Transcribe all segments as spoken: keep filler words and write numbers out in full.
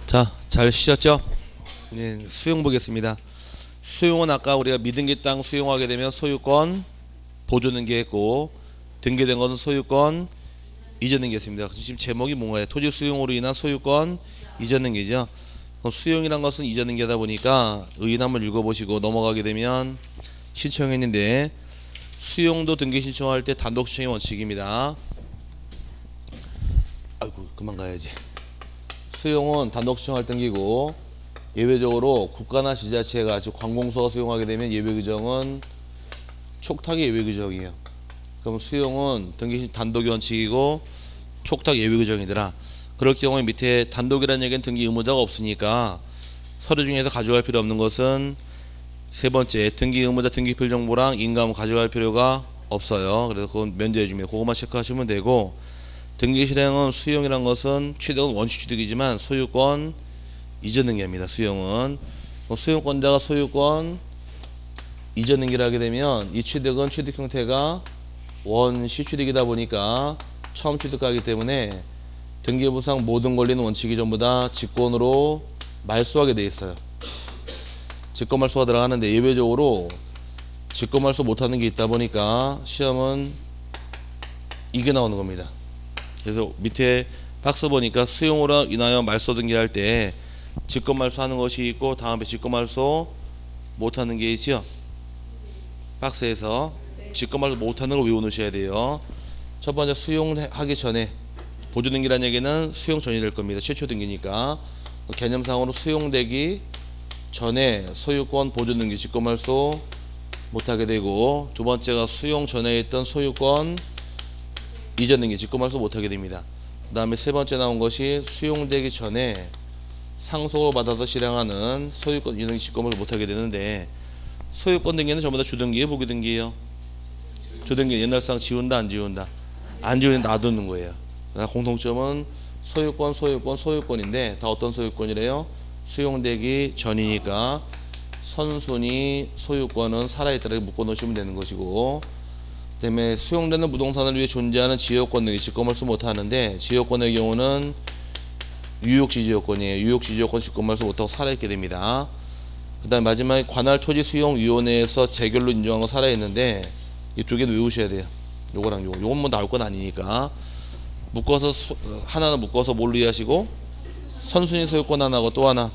자, 잘 쉬셨죠? 네, 수용 보겠습니다. 수용은 아까 우리가 미등기 땅 수용하게 되면 소유권 보존등기했고, 등기된 것은 소유권 이전등기했습니다. 지금 제목이 뭔가요? 토지 수용으로 인한 소유권 이전등기죠. 수용이란 것은 이전등기하다 보니까 의인 한번 읽어보시고 넘어가게 되면 신청했는데, 수용도 등기 신청할 때 단독 신청의 원칙입니다. 아이고, 그만 가야지. 수용은 단독 신청할 등기고, 예외적으로 국가나 지자체가 즉 관공서가 수용하게 되면 예외규정은 촉탁의 예외규정이에요. 그럼 수용은 등기 단독이 원칙이고 촉탁 예외규정이더라. 그럴 경우에 밑에 단독이라는 얘기는 등기 의무자가 없으니까 서류 중에서 가져갈 필요 없는 것은 세 번째, 등기 의무자 등기필 정보랑 인감 가져갈 필요가 없어요. 그래서 그건 면제해주면 그것만 체크하시면 되고, 등기 실행은 수용이란 것은 취득은 원시 취득이지만 소유권 이전 등기입니다. 수용은 수용권자가 소유권 이전 등기를 하게 되면 이 취득은 취득 형태가 원시 취득이다 보니까 처음 취득하기 때문에 등기부상 모든 권리는 원칙이 전부 다 직권으로 말소하게 돼 있어요. 직권 말소가 들어가는데 예외적으로 직권 말소 못하는 게 있다 보니까 시험은 이게 나오는 겁니다. 그래서 밑에 박스 보니까 수용으로 인하여 말소 등기할 때 직권 말소하는 것이 있고 다음에 직권 말소 못하는 게 있죠. 박스에서 직권 말소 못하는 걸 외워놓으셔야 돼요. 첫 번째, 수용하기 전에 보존 등기라는 얘기는 수용 전이 될 겁니다. 최초 등기니까 개념상으로 수용되기 전에 소유권 보존 등기 직권 말소 못하게 되고, 두 번째가 수용 전에 있던 소유권 이전 등기 직권 말소 못하게 됩니다. 그 다음에 세 번째 나온 것이 수용되기 전에 상속을 받아서 실행하는 소유권 이전 등기 직권 말소 못하게 되는데, 소유권 등기는 전부 다 주등기예요, 부기등기예요? 주등기. 옛날상 지운다 안 지운다? 안 지우는데 놔두는 거예요. 공통점은 소유권 소유권 소유권인데 다 어떤 소유권이래요? 수용되기 전이니까 선순위 소유권은 살아있다고 묶어놓으시면 되는 것이고, 그 다음에 수용되는 부동산을 위해 존재하는 지역권 등기 직권 말소 못하는데, 지역권의 경우는 유역지지역권이에요. 유역지지역권 직권 말소 못하고 살아있게 됩니다. 그 다음에 마지막에 관할 토지수용위원회에서 재결로 인정한 거 살아있는데, 이 두 개는 외우셔야 돼요. 요거랑 요거. 요건 뭐 나올 건 아니니까 묶어서 수, 하나는 묶어서 뭘로 이해하시고, 선순위 소유권 하나하고 또 하나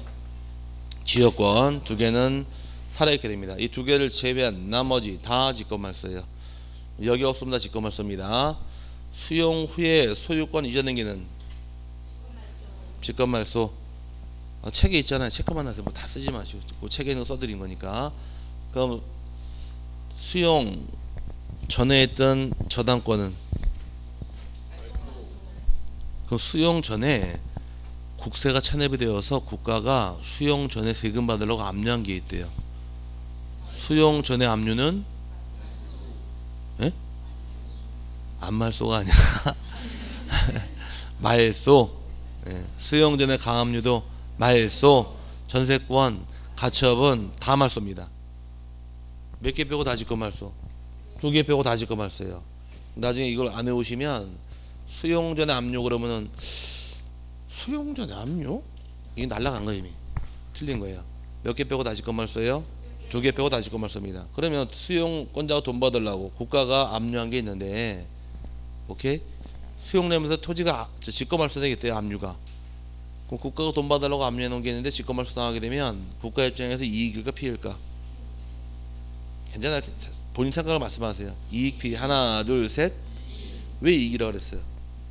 지역권 두 개는 살아있게 됩니다. 이 두 개를 제외한 나머지 다 직권 말소예요. 여기 없으면 다 직권 말소입니다. 수용 후에 소유권 이전 등기는 직권 말소. 어, 책에 있잖아요. 체크만 하세요. 뭐 다 쓰지 마시고, 그 책에 있는 거 써드린 거니까. 그럼 수용 전에 했던 저당권은, 그럼 수용 전에 국세가 찬입이 되어서 국가가 수용 전에 세금 받으려고 압류한 게 있대요. 수용 전에 압류는 예? 안말소가 아니라 말소. 예. 수용 전에 강압류도 말소. 전세권 가처분 다 말소입니다. 몇 개 빼고 다 직권 말소. 두 개 빼고 다 직권 말소예요. 나중에 이걸 안 외우시면 수용 전에 압류 그러면은 수용 전에 압류? 이게 날라간 거 이미. 틀린 거예요. 몇 개 빼고 다 직권 말소예요? 두 개 빼고 다 직권 말소입니다. 그러면 수용권자가 돈 받으려고 국가가 압류한 게 있는데, 오케이? 수용 내면서 토지가 직권 말소 되겠대요, 압류가. 그럼 국가가 돈 받으려고 압류해 놓은 게 있는데 직권 말소 당하게 되면 국가 입장에서 이익일까 피해일까? 괜찮아요. 본인 생각을 말씀하세요. 이익 피해. 하나 둘 셋. 왜 이익이라고 그랬어요?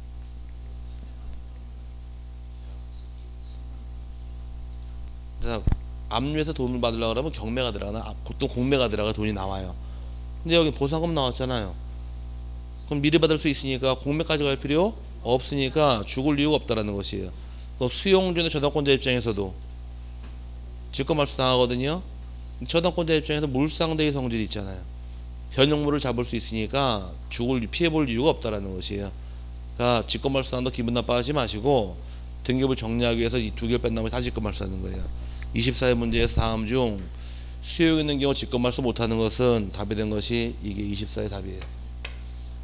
자, 압류해서 돈을 받으려고 그러면 경매가 들어가나 보통 공매가 들어가 돈이 나와요. 근데 여기 보상금 나왔잖아요. 그럼 미리 받을 수 있으니까 공매까지 갈 필요 없으니까 죽을 이유가 없다라는 것이에요. 수용주는 저당권자 입장에서도 직권 말소 당하거든요. 저당권자 입장에서 물상대의 성질이 있잖아요. 현용물을 잡을 수 있으니까 죽을 피해볼 이유가 없다라는 것이에요. 그러니까 직권 말소 당도 기분 나빠하지 마시고 등급을 정리하기 위해서 이 두 개를 뺀 다음에 다 직권 말소하는 거예요. 이십사 회 문제에서 다음 중 수용 있는 경우 직권 말소 못하는 것은 답이 된 것이 이게 이십사 회 답이에요.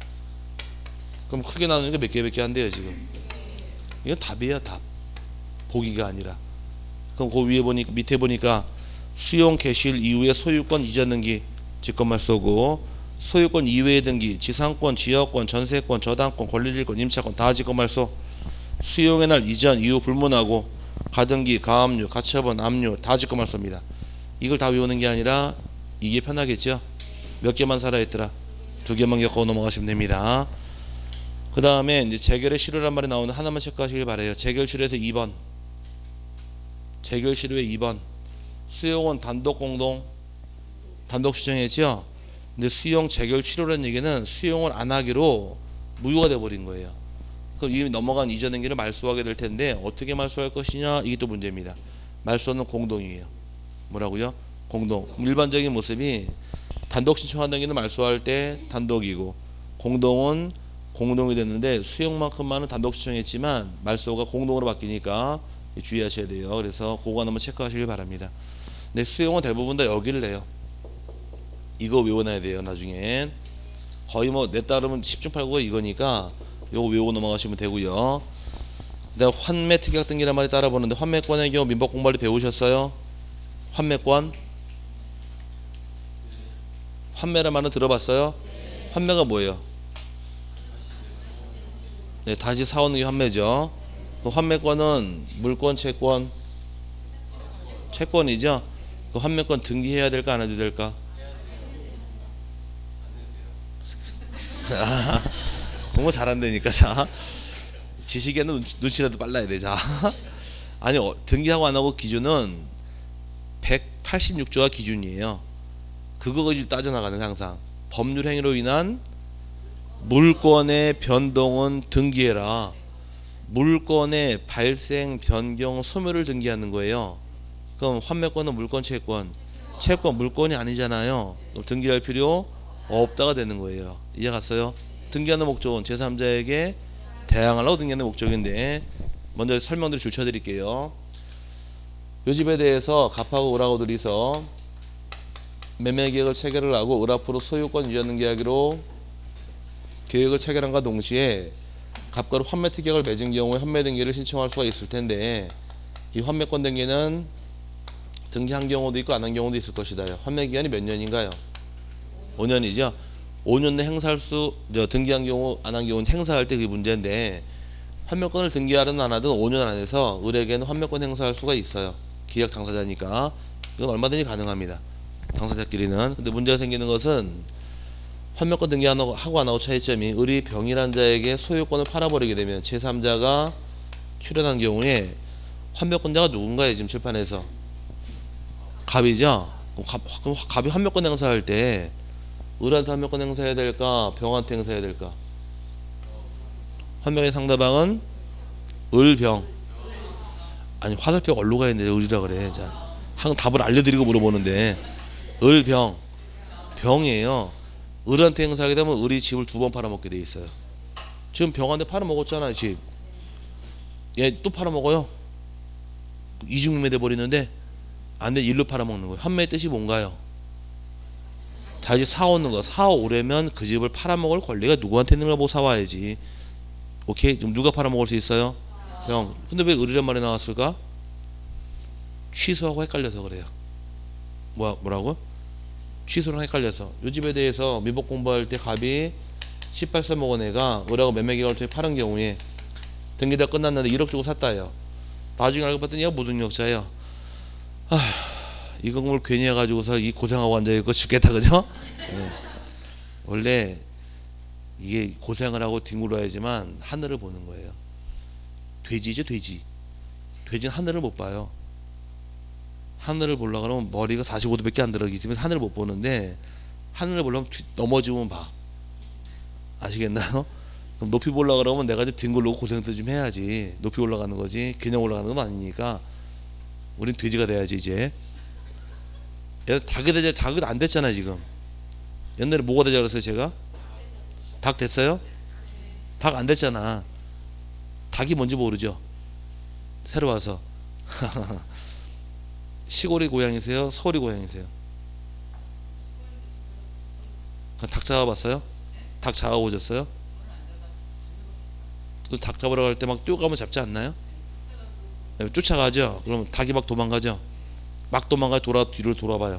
그럼 크게 나누니까 몇 개 몇 개 한대요 지금. 이건 답이에요 답. 보기가 아니라. 그럼 그 위에 보니까 밑에 보니까 수용 개시일 이후에 소유권 이전 등기 직권말 쏘고 소유권 이외의 등기 지상권, 지역권, 전세권, 저당권, 권리일권, 임차권 다 직권말 쏘. 수용의 날 이전 이후 불문하고 가등기, 가압류, 가처분, 압류 다 직권말 쏩니다. 이걸 다 외우는 게 아니라 이게 편하겠죠. 몇 개만 살아있더라. 두 개만 겪고 넘어가시면 됩니다. 그 다음에 이제 재결의 실효란 말이 나오는데 하나만 체크하시길 바래요. 재결 실효에서 이 번. 재결 실효의 이 번. 수용은 단독 공동 단독 시정했죠. 근데 수용 재결 실효라는 얘기는 수용을 안 하기로 무효가 돼 버린 거예요. 그럼 이미 넘어간 이전 등기를 말소하게 될 텐데 어떻게 말소할 것이냐 이게 또 문제입니다. 말소는 공동이에요. 뭐라고요? 공동. 일반적인 모습이 단독 신청한 등기는 말소할 때 단독이고 공동은 공동이 됐는데 수용만큼만은 단독 신청했지만 말소가 공동으로 바뀌니까 주의하셔야 돼요. 그래서 그거 한번 체크하시길 바랍니다. 근데 수용은 대부분 다 여기를 내요. 이거 외워놔야 돼요. 나중에 거의 뭐 냈다 그러면 십 중 팔 구가 이거니까 요거 외우고 넘어가시면 되고요. 그다음 환매 특약 등기란 말이 따라보는데 환매권의 경우 민법 공부할 때 배우셨어요? 환매권? 환매란 말은 들어봤어요? 환매가 뭐예요? 네, 다시 사오는 게 환매죠. 그 환매권은 물권, 채권, 채권이죠. 그 환매권 등기해야 될까 안 해도 될까? 자, 공부 잘한다니까. 자, 지식에는 눈치, 눈치라도 빨라야 돼. 자, 아니 어, 등기하고 안 하고 기준은 백팔십육 조가 기준이에요. 그거 가지고 따져나가는 거예요. 항상 법률 행위로 인한 물권의 변동은 등기해라. 물권의 발생, 변경, 소멸을 등기하는 거예요. 그럼 환매권은 물권, 채권, 채권 물권이 아니잖아요. 등기할 필요 없다가 되는 거예요. 이해 갔어요? 등기하는 목적은 제삼자에게 대항하려고 등기하는 목적인데 먼저 설명드리 줄쳐드릴게요. 요 집에 대해서 갑하고 을하고 둘이서 매매계획을 체결을 하고 을 앞으로 소유권 이전 등기하기로 계획을 체결함과 동시에 갑과 을 환매 특약을 맺은 경우에 환매 등기를 신청할 수가 있을 텐데 이 환매권 등기는 등기한 경우도 있고 안 한 경우도 있을 것이다. 환매 기간이 몇 년인가요? 오 년이죠. 오 년 내 행사할 수, 저 등기한 경우 안 한 경우는 행사할 때 그게 문제인데 환매권을 등기하든 안 하든 오 년 안에서 을에게는 환매권 행사할 수가 있어요. 기약 당사자니까 이건 얼마든지 가능합니다. 당사자끼리는. 근데 문제가 생기는 것은 환매권 등기하고 안 하고 차이점이 을이 병일한 자에게 소유권을 팔아버리게 되면 제삼자가 출연한 경우에 환매권자가 누군가요? 지금 칠판에서 갑이죠. 갑, 그럼 갑이 환매권 행사할 때 을한테 환매권 행사해야 될까 병한테 행사해야 될까? 환매의 상대방은 을, 병. 아니 화살표가 얼로 가야 되는데 을이라 그래. 자, 항상 답을 알려드리고 물어보는데 을, 병. 병이에요. 을한테 행사하게 되면 을이 집을 두 번 팔아먹게 돼 있어요. 지금 병한테 팔아먹었잖아요. 집. 얘 또 팔아먹어요. 이중매매 돼버리는데 안돼 일로 팔아먹는 거예요. 환매의 뜻이 뭔가요? 다시 사오는 거. 사오려면 그 집을 팔아먹을 권리가 누구한테 있는 걸 보고 사와야지. 오케이? 그럼 누가 팔아먹을 수 있어요? 병. 근데 왜 을이란 말이 나왔을까? 취소하고 헷갈려서 그래요. 뭐, 뭐라고? 취소랑 헷갈려서. 요 집에 대해서 민법 공부할 때 갑이 십팔 세 먹은 애가 을하고 매매계약을 통해 파는 경우에 등기 다 끝났는데 일억 주고 샀다요. 나중에 알고 봤더니 얘가 무등록자예요. 아, 이 공부를 괜히 해가지고서 이 고생하고 앉아있고 죽겠다, 그죠? 네. 원래 이게 고생을 하고 뒹굴어야지만 하늘을 보는 거예요. 돼지죠, 돼지. 돼지는 하늘을 못 봐요. 하늘을 보려고 그러면 머리가 사십오 도밖에 안 들어가기 때문에 하늘을 못 보는데 하늘을 보려면 넘어지면 봐. 아시겠나요? 그럼 높이 보려고 그러면 내가 좀 뒹굴르고 고생도 좀 해야지. 높이 올라가는 거지. 그냥 올라가는 건 아니니까 우린 돼지가 돼야지 이제. 닭이 되자. 닭이 안 됐잖아 지금. 옛날에 뭐가 되자 그랬어요 제가? 닭 됐어요? 닭 안 됐잖아. 닭이 뭔지 모르죠. 새로 와서. 시골이 고향이세요? 서울이 고향이세요? 닭 잡아봤어요? 닭 잡아보셨어요? 닭 잡으러 갈 때 막 뛰어가면 잡지 않나요? 쫓아가죠. 그럼 닭이 막 도망가죠. 막 도망가 돌아 뒤를 돌아봐요.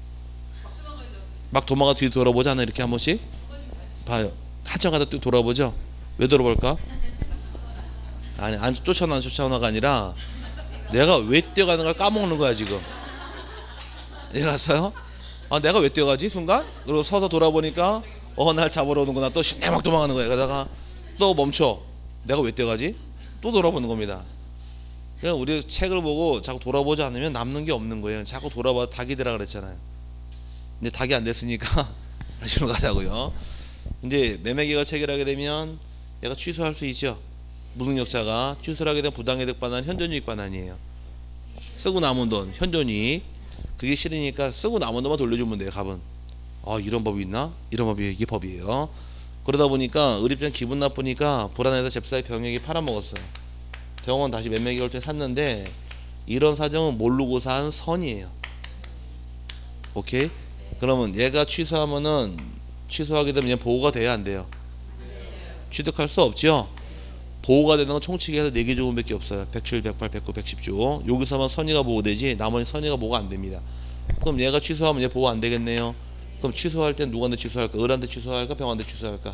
막 도망가 뒤 돌아보잖아요. 이렇게 한 번씩 봐요. 한참 가다 또 돌아보죠. 왜 돌아볼까? 아니 안 쫓아나 안 쫓아나가 아니라 내가 왜 뛰어가는 걸 까먹는 거야 지금. 얘가 갔어요? 아 내가 왜 뛰어가지 순간? 그리고 서서 돌아보니까 어 날 잡으러 오는구나. 또 신내 막 도망가는 거야. 그러다가 또 멈춰. 내가 왜 뛰어가지? 또 돌아보는 겁니다. 그냥 우리 책을 보고 자꾸 돌아보지 않으면 남는 게 없는 거예요. 자꾸 돌아봐 닭이 되라 그랬잖아요. 이제 닭이 안 됐으니까 다시로 가자고요. 이제 매매계획을 체결하게 되면 얘가 취소할 수 있죠. 무능력자가 취소를 하게 되면 부당이득 반환, 현존이익 반환이에요. 쓰고 남은 돈, 현존이익. 그게 싫으니까 쓰고 남은 돈만 돌려주면 돼요. 갑은. 아 이런 법이 있나? 이런 법이 이게 법이에요. 그러다 보니까 의립장 기분 나쁘니까 불안해서 잽싸게 병역이 팔아먹었어요. 병원 다시 매매계획을 때 샀는데 이런 사정은 모르고 산 선이에요. 오케이? 그러면 얘가 취소하면은 취소하게 되면 얘 보호가 돼야 안 돼요? 취득할 수 없죠? 보호가 되는 건 총칙에서 네 개 조건밖에 없어요. 백칠, 백팔, 백구, 백십 조. 여기서만 선의가 보호되지 나머지 선의가 보호가 안 됩니다. 그럼 얘가 취소하면 얘 보호 안 되겠네요. 그럼 취소할 땐 누구한테 취소할까? 을한테 취소할까? 병한테 취소할까?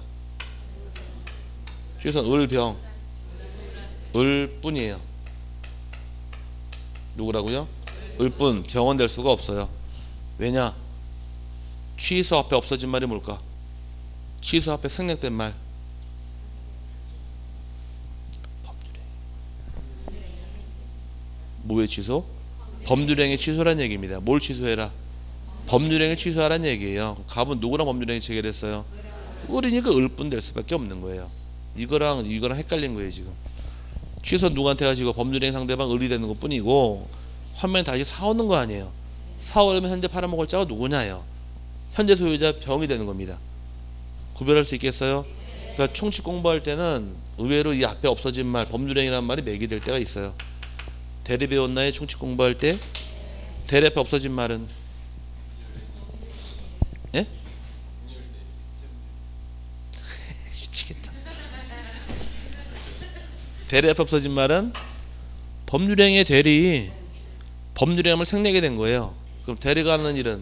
취소는 을, 병. 을 뿐이에요. 누구라고요? 을 뿐. 병은 될 수가 없어요. 왜냐? 취소 앞에 없어진 말이 뭘까? 취소 앞에 생략된 말. 뭐의 취소? 법률행위 취소란 얘기입니다. 뭘 취소해라? 법률행위 취소하란 얘기예요. 갑은 누구랑 법률행위 체결했어요? 을이니까 을뿐 될 수밖에 없는 거예요. 이거랑 이거랑 헷갈린 거예요 지금. 취소 누구한테 가지고 법률행위 상대방 을이 되는 것 뿐이고 화면에 다시 사오는 거 아니에요. 사오려면 현재 팔아먹을 자가 누구냐요? 현재 소유자 병이 되는 겁니다. 구별할 수 있겠어요? 그러니까 총칙 공부할 때는 의외로 이 앞에 없어진 말 법률행위라는 말이 매기 될 때가 있어요. 대리 배웠나요? 총칙 공부할 때? 대리 앞에 없어진 말은? 예? 미치겠다. 대리 앞에 없어진 말은? 법률행위의 대리 법률행위를 생략이 된 거예요. 그럼 대리가 하는 일은?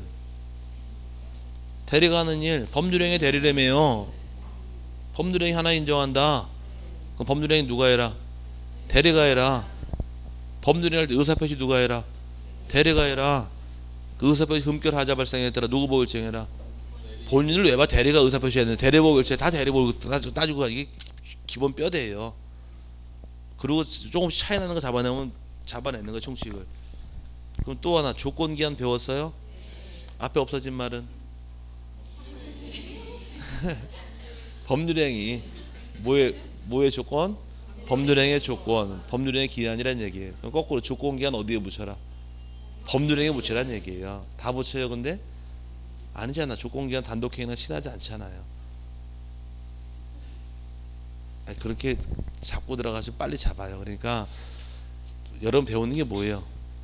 대리가 하는 일 법률행위 대리라며요. 법률행위 하나 인정한다. 그럼 법률행위 누가 해라? 대리가 해라. 법률행위 할 때 의사표시 누가 해라? 대리가 해라. 그 의사표시 흠결하자 발생했더라. 누구 보고 결정해라? 본인을 왜 봐? 대리가 의사표시 했는데 대리 보고 결정 다 대리 보고 따지고 가. 이게 기본 뼈대예요. 그리고 조금씩 차이 나는 거 잡아내면 잡아내는 거 총칙을. 그럼 또 하나 조건기한 배웠어요? 앞에 없어진 말은? 법률행위 뭐의 뭐의 조건? 법률행위의 조건. 법률행위 기한이란 얘기예요. 그럼 거꾸로 조건기한 어디에 붙여라? 법률행위에 붙이란 얘기예요. 다 붙여요. 근데 아니잖아. 조건기한 단독행위랑 친하지 않잖아요. 아니, 그렇게 잡고 들어가서 빨리 잡아요. 그러니까 여러분 배우는 게 뭐예요?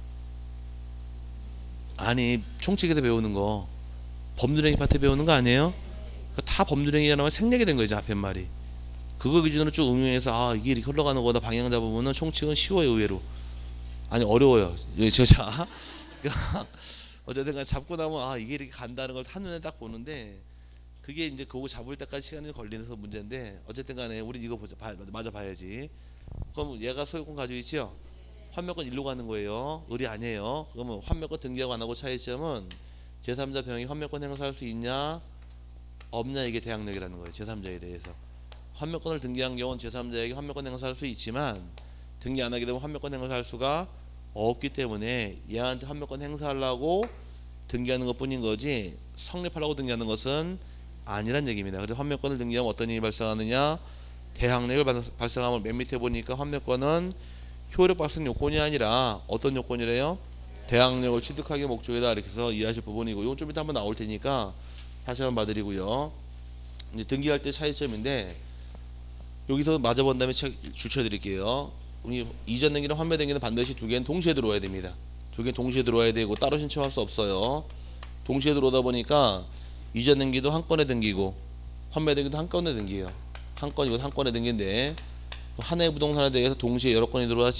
아니 총칙에서 배우는 거 법률행위 파트 배우는 거 아니에요? 다 법률행위라는 말 생략이 된 거죠. 앞에 말이. 그거 기준으로 쭉 응용해서 아 이게 이렇게 흘러가는 거다 방향 잡으면은 총칙은 쉬워요. 의외로. 아니 어려워요. 저자 어쨌든 간에 잡고 나면 아 이게 이렇게 간다는 걸 한눈에 딱 보는데 그게 이제 그거 잡을 때까지 시간이 걸리면서 문제인데 어쨌든 간에 우리 이거 보자. 봐, 맞아 봐야지. 그럼 얘가 소유권 가지고 있죠? 환매권 일로 가는 거예요. 을이 아니에요. 그러면 환매권 등기하고 안 하고 차이점은 제삼자 병이 환매권 행사할 수 있냐 없냐 이게 대항력이라는 거예요. 제삼자에 대해서. 환매권을 등기한 경우는 제삼자에게 환매권 행사할 수 있지만 등기 안 하게 되면 환매권 행사할 수가 없기 때문에 얘한테 환매권 행사하려고 등기하는 것 뿐인 거지 성립하려고 등기하는 것은 아니란 얘기입니다. 그래서 환매권을 등기하면 어떤 일이 발생하느냐 대항력을 발생함을 맨 밑에 보니까 환매권은 효력 발생 요건이 아니라 어떤 요건이래요? 대항력을 취득하기 목적이다. 이렇게 해서 이해하실 부분이고 이건 좀 이따 한번 나올 테니까 다시 한번 봐드리고요. 이제 등기할 때 차이점인데 여기서 맞아본 다음에 줄쳐 드릴게요. 우리 이전 등기는 환매 등기는 반드시 두 개는 동시에 들어와야 됩니다. 두 개는 동시에 들어와야 되고 따로 신청할 수 없어요. 동시에 들어오다 보니까 이전 등기도 한 건에 등기고 환매 등기도 한 건에 등기예요. 한 건이고 한 건에 등기인데 한 해 부동산에 대해서 동시에 여러 건이 들어왔죠.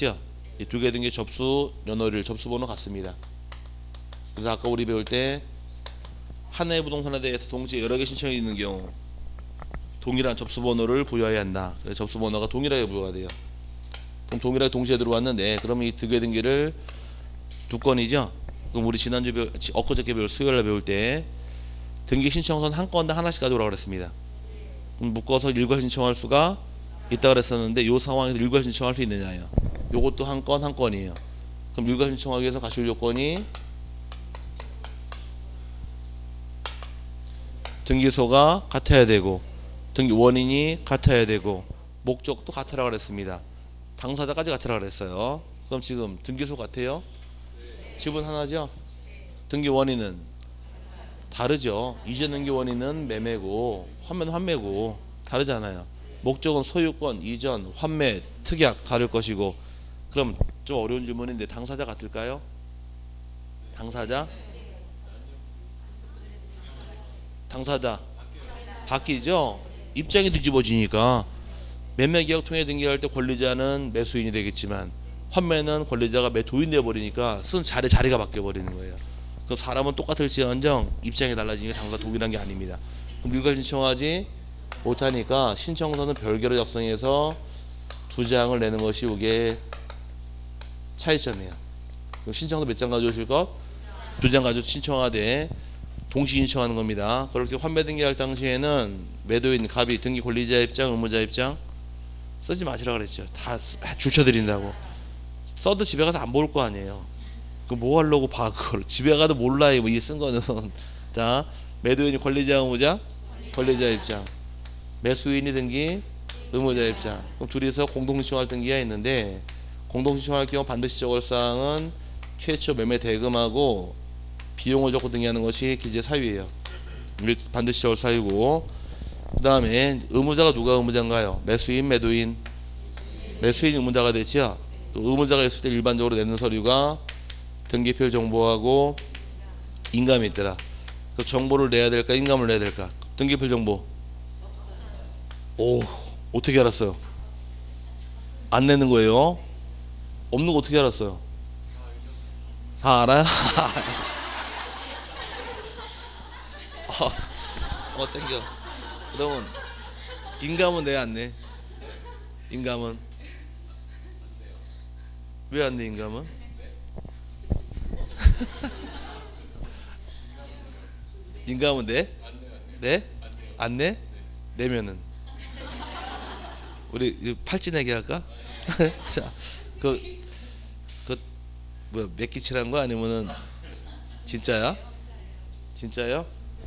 이 두 개 등기 접수 연월일 접수번호 같습니다. 그래서 아까 우리 배울 때 하나의 부동산에 대해서 동시에 여러 개 신청이 있는 경우 동일한 접수번호를 부여해야 한다. 그래서 접수번호가 동일하게 부여가 돼요. 그럼 동일하게 동시에 들어왔는데 그러면 이 두 개 등기를 두 건이죠. 그럼 우리 지난주 배울, 엊그저께 배울 수요일날 배울 때 등기 신청서는 한 건당 하나씩 가져오라고 그랬습니다. 그럼 묶어서 일괄 신청할 수가 있다 그랬었는데 이 상황에서 일괄 신청할 수 있느냐요. 요것도 한 건 한 건이에요. 그럼 일괄 신청하기 위해서 가실 요건이 등기소가 같아야 되고 등기 원인이 같아야 되고 목적도 같으라고 그랬습니다. 당사자까지 같으라고 그랬어요. 그럼 지금 등기소 같아요? 집은 하나죠? 등기 원인은 다르죠. 이전 등기 원인은 매매고 환매는 환매고 다르잖아요. 목적은 소유권, 이전, 환매, 특약 다를 것이고. 그럼 좀 어려운 질문인데 당사자 같을까요? 당사자? 당사자 바뀌죠. 입장이 뒤집어지니까 매매계약 통해 등기할 때 권리자는 매수인이 되겠지만 환매는 권리자가 매도인 되어버리니까 쓴 자리, 자리가 바뀌어버리는 거예요. 그 사람은 똑같을지언정 입장이 달라지니까 당사가 동일한 게 아닙니다. 그럼 일괄 신청하지 못하니까 신청서는 별개로 작성해서 두 장을 내는 것이 이게 차이점이에요. 신청서 몇 장 가져오실 것? 두 장 가지고 신청하되 동시 신청하는 겁니다. 그렇게 환매 등기할 당시에는 매도인, 갑이, 등기 권리자 입장, 의무자 입장 쓰지 마시라 그랬죠. 다 줄쳐드린다고. 써도 집에 가서 안 볼 거 아니에요. 그 뭐 하려고 봐 그걸. 집에 가도 몰라요. 이 쓴 거는. 자, 매도인이 권리자, 의무자, 권리자 입장. 매수인이 등기, 의무자 입장. 그럼 둘이서 공동신청할 등기가 있는데 공동신청할 경우 반드시 적을 사항은 최초 매매 대금하고 비용을 적고 등기하는 것이 기재 사유예요. 반드시 적을 사유고. 그 다음에 의무자가 누가 의무자인가요? 매수인, 매도인. 매수인 의무자가 되죠. 의무자가 있을 때 일반적으로 내는 서류가 등기표 정보하고 인감이 있더라. 그 정보를 내야 될까, 인감을 내야 될까? 등기표 정보. 오, 어떻게 알았어요? 안 내는 거예요. 없는 거 어떻게 알았어요? 다 알아요? 어, 어 땡겨. 그러면 인감은 내 안 내? 인감은 왜 안 내? 인감은 인감은 내? 내? 안 내? 내면은 우리 팔찌 내기 할까? 자, 그, 그, 뭐야, 몇기 칠한 거 아니면은, 진짜야? 진짜요?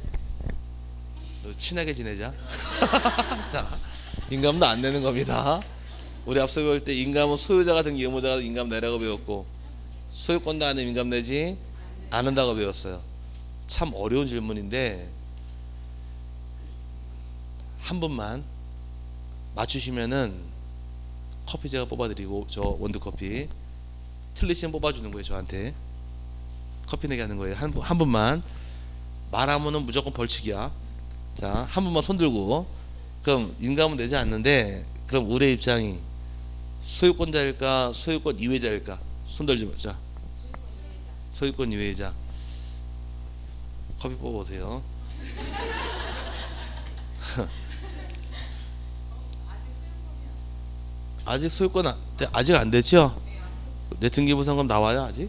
친하게 지내자. 자, 인감도 안 내는 겁니다. 우리 앞서 배울 때 인감은 소유자가 등기, 의무자가 인감 내라고 배웠고, 소유권도 아니면 인감 내지 않는다고 배웠어요. 참 어려운 질문인데, 한 분만 맞추시면은 커피 제가 뽑아드리고, 저 원두커피 틀리시면 뽑아주는 거예요. 저한테 커피 내게 하는 거예요. 한, 한 분만 말하면은 무조건 벌칙이야. 자, 한 분만 손 들고. 그럼 인감은 내지 않는데 그럼 우리 입장이 소유권자일까 소유권 이외자일까? 손 들지 마. 자, 소유권 이외자. 커피 뽑아보세요. 아직 소유권 안, 아직 안 됐죠? 내 등기부상금 나와요 아직?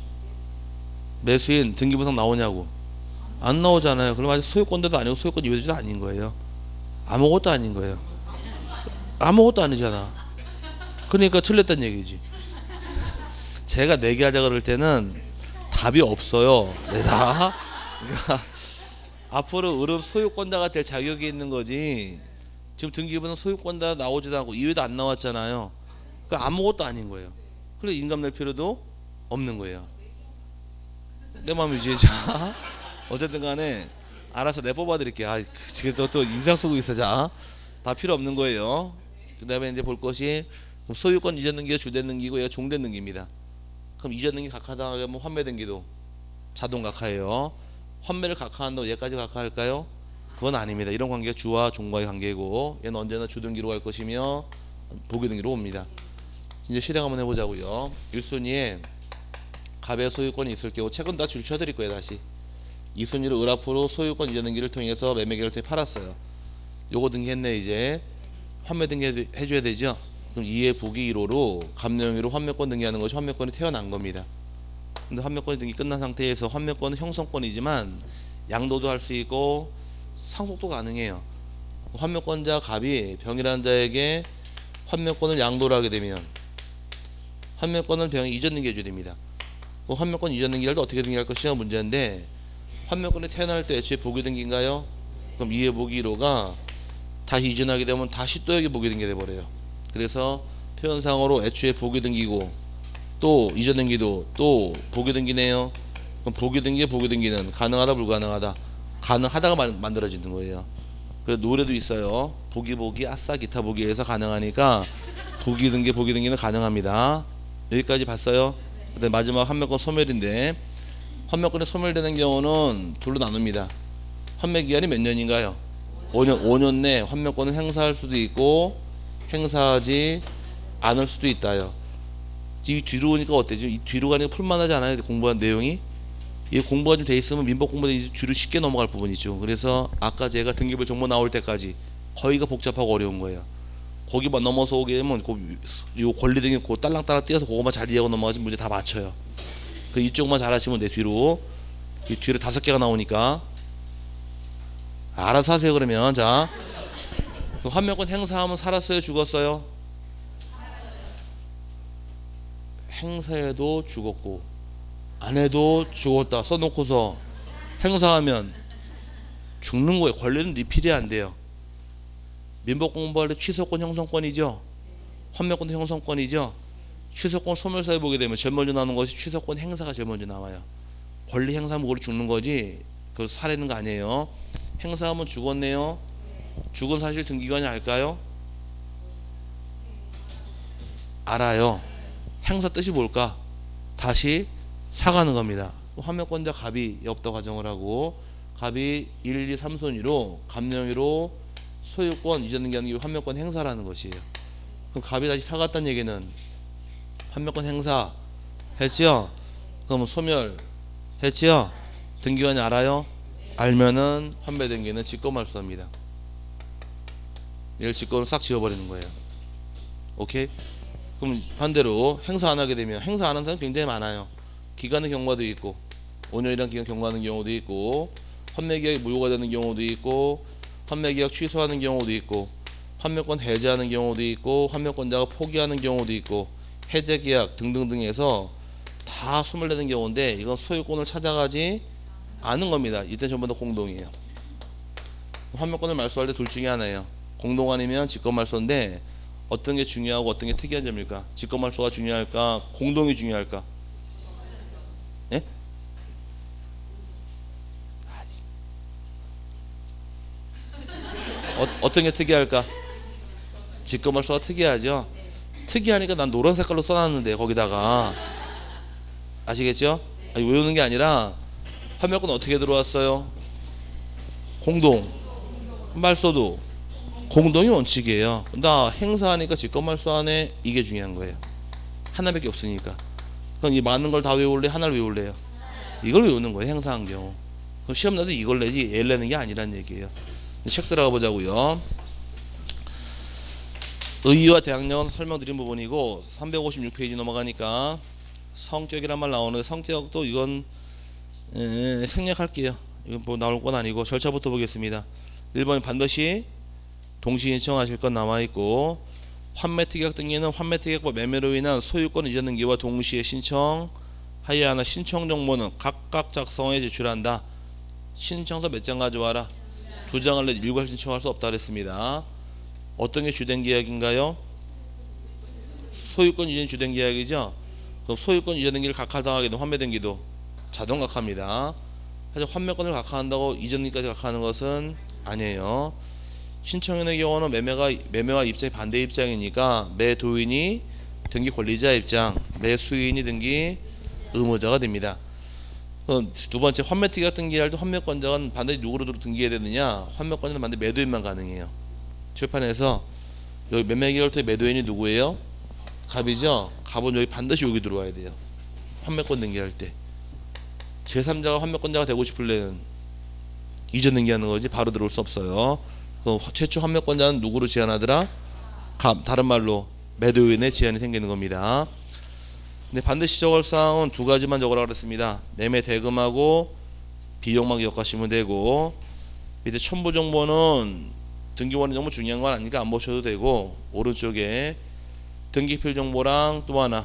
매수인 등기부상 나오냐고? 안 나오잖아요. 그럼 아직 소유권자도 아니고 소유권 이외자도 아닌 거예요. 아무것도 아닌 거예요. 아무것도 아니잖아. 그러니까 틀렸단 얘기지. 제가 내기하자 그럴 때는 답이 없어요. 내가 그러니까 앞으로 의뢰 소유권자가 될 자격이 있는 거지. 지금 등기부는 소유권자 나오지도 않고 이외도 안 나왔잖아요. 그러니까 아무것도 아닌 거예요. 그래서 인감 낼 필요도 없는 거예요. 내 마음이지. 자, 어쨌든 간에 알아서 내 뽑아드릴게요. 아, 지금 또, 또 인상 쓰고 있어. 자, 다 필요 없는 거예요. 그 다음에 이제 볼 것이 소유권 이전 등기가 주된 등기고 얘가 종된 등기입니다. 그럼 이전 등기 각하당하면 환매 등기도 자동 각하예요. 환매를 각하한다고 얘까지 각하할까요? 그건 아닙니다. 이런 관계가 주와 종과의 관계고 얘는 언제나 주등기로 갈 것이며 보기등기로 옵니다. 이제 실행 한번 해보자고요. 일 순위에 갑의 소유권이 있을 경우 책은 다 줄 쳐드릴 거예요. 다시 이 순위로 을 앞으로 소유권 이전 등기를 통해서 매매 계약을 통해 팔았어요. 요거 등기했네. 이제 환매 등기 해줘야 되죠. 그럼 이의 부기 일 호로 갑내용으로 환매권 등기하는 것이 환매권이 태어난 겁니다. 근데 환매권이 등기 끝난 상태에서 환매권은 형성권이지만 양도도 할 수 있고 상속도 가능해요. 환매권자 갑이 병이라는 자에게 환매권을 양도를 하게 되면 환매권을 병이 이전 등기해줘야 됩니다. 그 환매권 이전 등기할 때 어떻게 등기할 것이냐 문제인데, 환매권이 태어날 때 애초에 보기 등기인가요? 그럼 이의 보기 일 호가 다시 이전하게 되면 다시 또 여기 보기 등기가 돼버려요. 그래서 표현상으로 애초에 보기 등기고 또 이전 등기도 또 보기 등기네요. 그럼 보기 등기 보기 등기는 가능하다 불가능하다? 가능하다가 만, 만들어지는 거예요. 그래서 노래도 있어요. 보기 보기 아싸 기타 보기에서 가능하니까 보기 등기 보기 등기는 가능합니다. 여기까지 봤어요? 그다음에 마지막 환매권 소멸인데, 환매권이 소멸되는 경우는 둘로 나눕니다. 환매 기간이 몇 년인가요? 오 년. 오 년 내 환매권을 행사할 수도 있고 행사하지 않을 수도 있다요. 이 뒤로 오니까 어때죠? 이 뒤로 가니까 풀만하지 않아요? 공부한 내용이 이 공부가 좀 돼 있으면 민법 공부에 뒤로 쉽게 넘어갈 부분이죠. 그래서 아까 제가 등기부 정보 나올 때까지 거의가 복잡하고 어려운 거예요. 거기만 넘어서 오게 되면 요 권리 등기 그 딸랑딸랑 뛰어서 그거만 잘 이해하고 넘어가지 문제 다 맞춰요. 그 이쪽만 잘 하시면 돼. 뒤로 이 뒤로 다섯 개가 나오니까 알아서 하세요. 그러면 자, 환매권 행사하면 살았어요? 죽었어요? 행사해도 죽었고 안 해도 죽었다 써놓고서 행사하면 죽는 거예요. 권리는 리필이 안 돼요. 민법 공부할 때 취소권 형성권이죠. 환매권도 형성권이죠. 취소권 소멸사에 보게 되면 제일 먼저 나오는 것이 취소권 행사가 제일 먼저 나와요. 권리 행사하면 그걸 죽는 거지 그걸 살해는 거 아니에요. 행사하면 죽었네요. 죽은 사실 등기관이 알까요? 알아요. 행사 뜻이 뭘까? 다시 사가는 겁니다. 환매권자 갑이 없다 가정을 하고 갑이 일, 이, 삼 순위로 갑명의로 소유권 이전 등기하는 게 환매권 행사라는 것이에요. 그럼 갑이 다시 사갔다는 얘기는 환매권 행사 했지요? 그러면 소멸 했지요? 등기관이 알아요? 알면은 환매 등기는 직권말소합니다. 얘를 직권을 싹 지워버리는 거예요. 오케이? 그럼 반대로 행사 안 하게 되면, 행사 안 하는 사람이 굉장히 많아요. 기간의 경과도 있고 오 년이란 기간 경과하는 경우도 있고 환매계약이 무효가 되는 경우도 있고 환매계약 취소하는 경우도 있고 환매권 해제하는 경우도 있고 환매권자가 포기하는 경우도 있고 해제계약 등등등 해서 다 소멸되는 경우인데, 이건 소유권을 찾아가지 않은 겁니다. 이때 전부 다 공동이에요. 환매권을 말소할 때 둘 중에 하나예요. 공동 아니면 직권말소인데 어떤 게 중요하고 어떤 게 특이한 점일까? 직권말소가 중요할까? 공동이 중요할까? 예? 어, 어떤 게 특이할까? 직권말소가 특이하죠? 특이하니까 난 노란 색깔로 써놨는데 거기다가 아시겠죠? 아니, 외우는 게 아니라 환매권 어떻게 들어왔어요? 공동. 말소도 공동이 원칙이에요. 나 행사하니까 직권말소 안에 이게 중요한 거예요. 하나밖에 없으니까. 그럼 이 많은 걸 다 외울래? 하나를 외울래요? 이걸 외우는 거예요. 행사한 경우. 그럼 시험 나도 이걸 내지 얘를 내는 게 아니란 얘기예요. 책 들어가 보자고요. 의의와 대항력은 설명드린 부분이고 삼백오십육 페이지 넘어가니까 성격이란 말 나오는데, 성격도 이건 에, 생략할게요. 이건 뭐 나올 건 아니고 절차부터 보겠습니다. 일 번은 반드시 동시 신청하실 건 남아있고, 환매특약 등기는 환매특약과 매매로 인한 소유권 이전 등기와 동시에 신청하여야 하는 신청정보는 각각 작성해 제출한다. 신청서 몇 장 가져와라? 두 장을 내 일괄 신청할 수 없다 그랬습니다. 어떤 게 주된 계약인가요? 소유권 이전 주된 계약이죠. 그럼 소유권 이전 등기를 각하당하게 되면 환매 등기도 자동 각하입니다. 하지만 환매권을 각하한다고 이전 등기까지 각하하는 것은 아니에요. 신청인의 경우는 매매가, 매매와 입장이 반대 입장이니까 매도인이 등기 권리자 입장, 매수인이 등기 의무자가 됩니다. 두 번째, 환매특약 등기할 때 환매권자는 반드시 누구로 등기해야 되느냐? 환매권자는 반드시 매도인만 가능해요. 출판에서 여기 매매계약을 통해 매도인이 누구예요? 갑이죠. 갑은 여기 반드시 여기 들어와야 돼요. 환매권 등기할 때 제삼자가 환매권자가 되고 싶을래는 이전 등기하는 거지 바로 들어올 수 없어요. 그 최초 환매권자는 누구로 제한하더라? 갑. 다른 말로 매도인의 제한이 생기는 겁니다. 근데 반드시 적을 사항은 두 가지만 적으라고 그랬습니다. 매매 대금하고 비용만 기억하시면 되고, 밑에 첨부 정보는 등기원인 정보 중요한 건 아니니까 안 보셔도 되고, 오른쪽에 등기필 정보랑 또 하나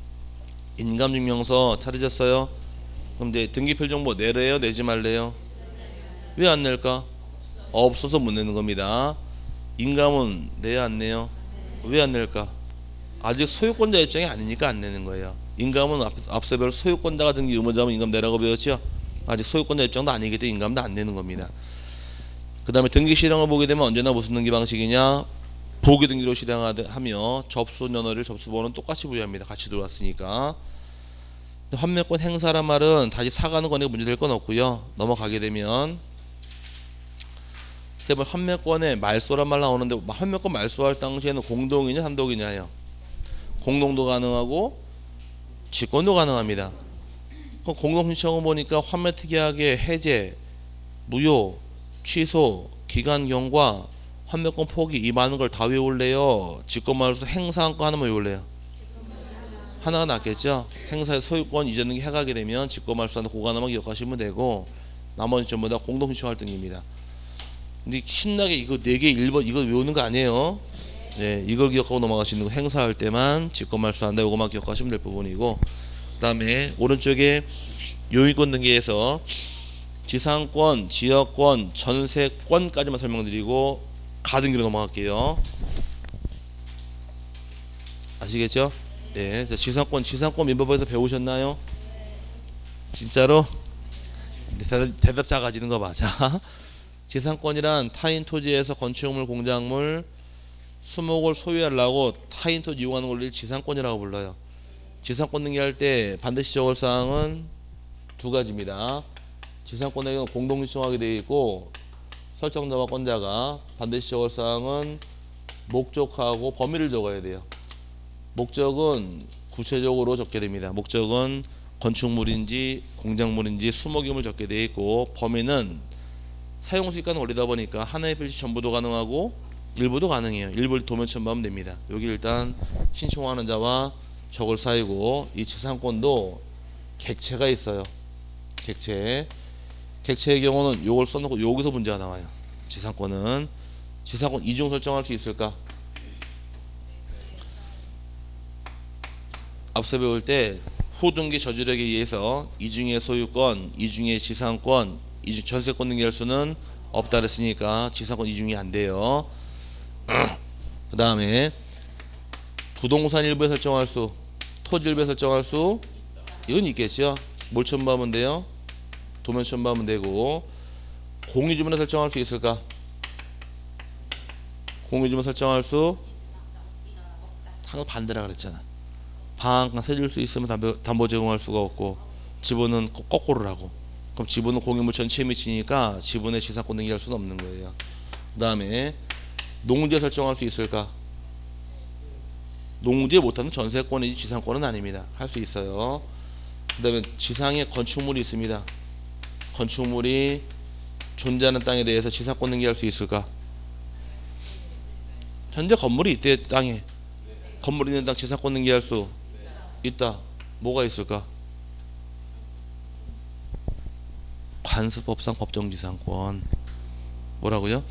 인감증명서 찾으셨어요? 그럼 이제 등기필 정보 내래요? 내지 말래요? 왜 안 낼까? 없어서 못 내는 겁니다. 인감은 내야 안 내요? 왜 안 낼까? 아직 소유권자 입장이 아니니까 안 내는 거예요. 인감은 앞, 앞서 배울 소유권자가 등기 의무자면 인감 내라고 배웠죠? 아직 소유권자 입장도 아니기 때문에 인감도 안 내는 겁니다. 그 다음에 등기 실행을 보게 되면 언제나 무슨 등기 방식이냐? 보기 등기로 실행하며 접수 연월일 접수번호는 똑같이 부여합니다. 같이 들어왔으니까. 환매권 행사란 말은 다시 사가는 거니까 문제될 건 없고요. 넘어가게 되면 세 번 환매권에 말소란 말 나오는데, 환매권 말소할 당시에는 공동이냐 단독이냐요? 공동도 가능하고 직권도 가능합니다. 공동 신청을 보니까 환매특이하게 해제, 무효, 취소, 기간 경과, 환매권 포기 이 많은 걸 다 외울래요? 직권 말소 행사한 거 하나만 외울래요? 하나가 낫겠죠? 행사의 소유권 이전 등기 해가게 되면 직권 말소하는 그거 하나만 기억하시면 되고, 나머지 전부 다 공동 신청할 등기입니다. 근데 신나게 이거 네 개 일 번 이거 외우는 거 아니에요. 네, 이걸 기억하고 넘어가시는 거. 행사할 때만 직권 말소한다. 이거만 기억하시면 될 부분이고, 그 다음에 오른쪽에 요인권 등기에서 지상권, 지역권, 전세권까지만 설명드리고 가등기로 넘어갈게요. 아시겠죠? 네, 지상권, 지상권 민법에서 배우셨나요? 진짜로? 대답, 대답자 가지는 거 맞아. 지상권이란 타인 토지에서 건축물, 공작물, 수목을 소유하려고 타인 토지 이용하는 권리를 지상권이라고 불러요. 지상권 등기할 때 반드시 적을 사항은 두 가지입니다. 지상권의 경우 공동 신청하게 되어 있고, 설정자와 권자가 반드시 적을 사항은 목적하고 범위를 적어야 돼요. 목적은 구체적으로 적게 됩니다. 목적은 건축물인지 공작물인지 수목임을 적게 되어 있고, 범위는 사용수익가는 올리다 보니까 하나의 필지 전부도 가능하고 일부도 가능해요. 일부를 도면 첨부하면 됩니다. 여기 일단 신청하는 자와 적을 사이고, 이 지상권도 객체가 있어요. 객체. 객체의 경우는 요걸 써놓고 여기서 문제가 나와요. 지상권은 지상권 이중 설정할 수 있을까? 앞서 배울 때 후등기 저지력에 의해서 이중의 소유권, 이중의 지상권, 이중 전세권 등기할 수는 없다 그랬으니까 지상권 이중이 안 돼요. 그 다음에 부동산 일부에 설정할 수, 토지 일부에 설정할 수, 이건 있겠죠. 뭘 첨부하면 돼요? 도면 첨부하면 되고, 공유주문에 설정할 수 있을까? 공유주문 설정할 수 하고 반대라 그랬잖아. 방한칸 세줄 수 있으면 담보, 담보 제공할 수가 없고, 지분은 거꾸로라고. 그럼 지분은 공유물 전체에 미치니까 지분의 지상권 등기할 수는 없는 거예요. 그 다음에 농지에 설정할 수 있을까? 농지에 못하는 전세권이지 지상권은 아닙니다. 할 수 있어요. 그 다음에 지상에 건축물이 있습니다. 건축물이 존재하는 땅에 대해서 지상권 등기할 수 있을까? 현재 건물이 있대. 땅에 건물 있는 땅 지상권 등기할 수 있다. 뭐가 있을까? 관습법상 법정지상권. 뭐라고요?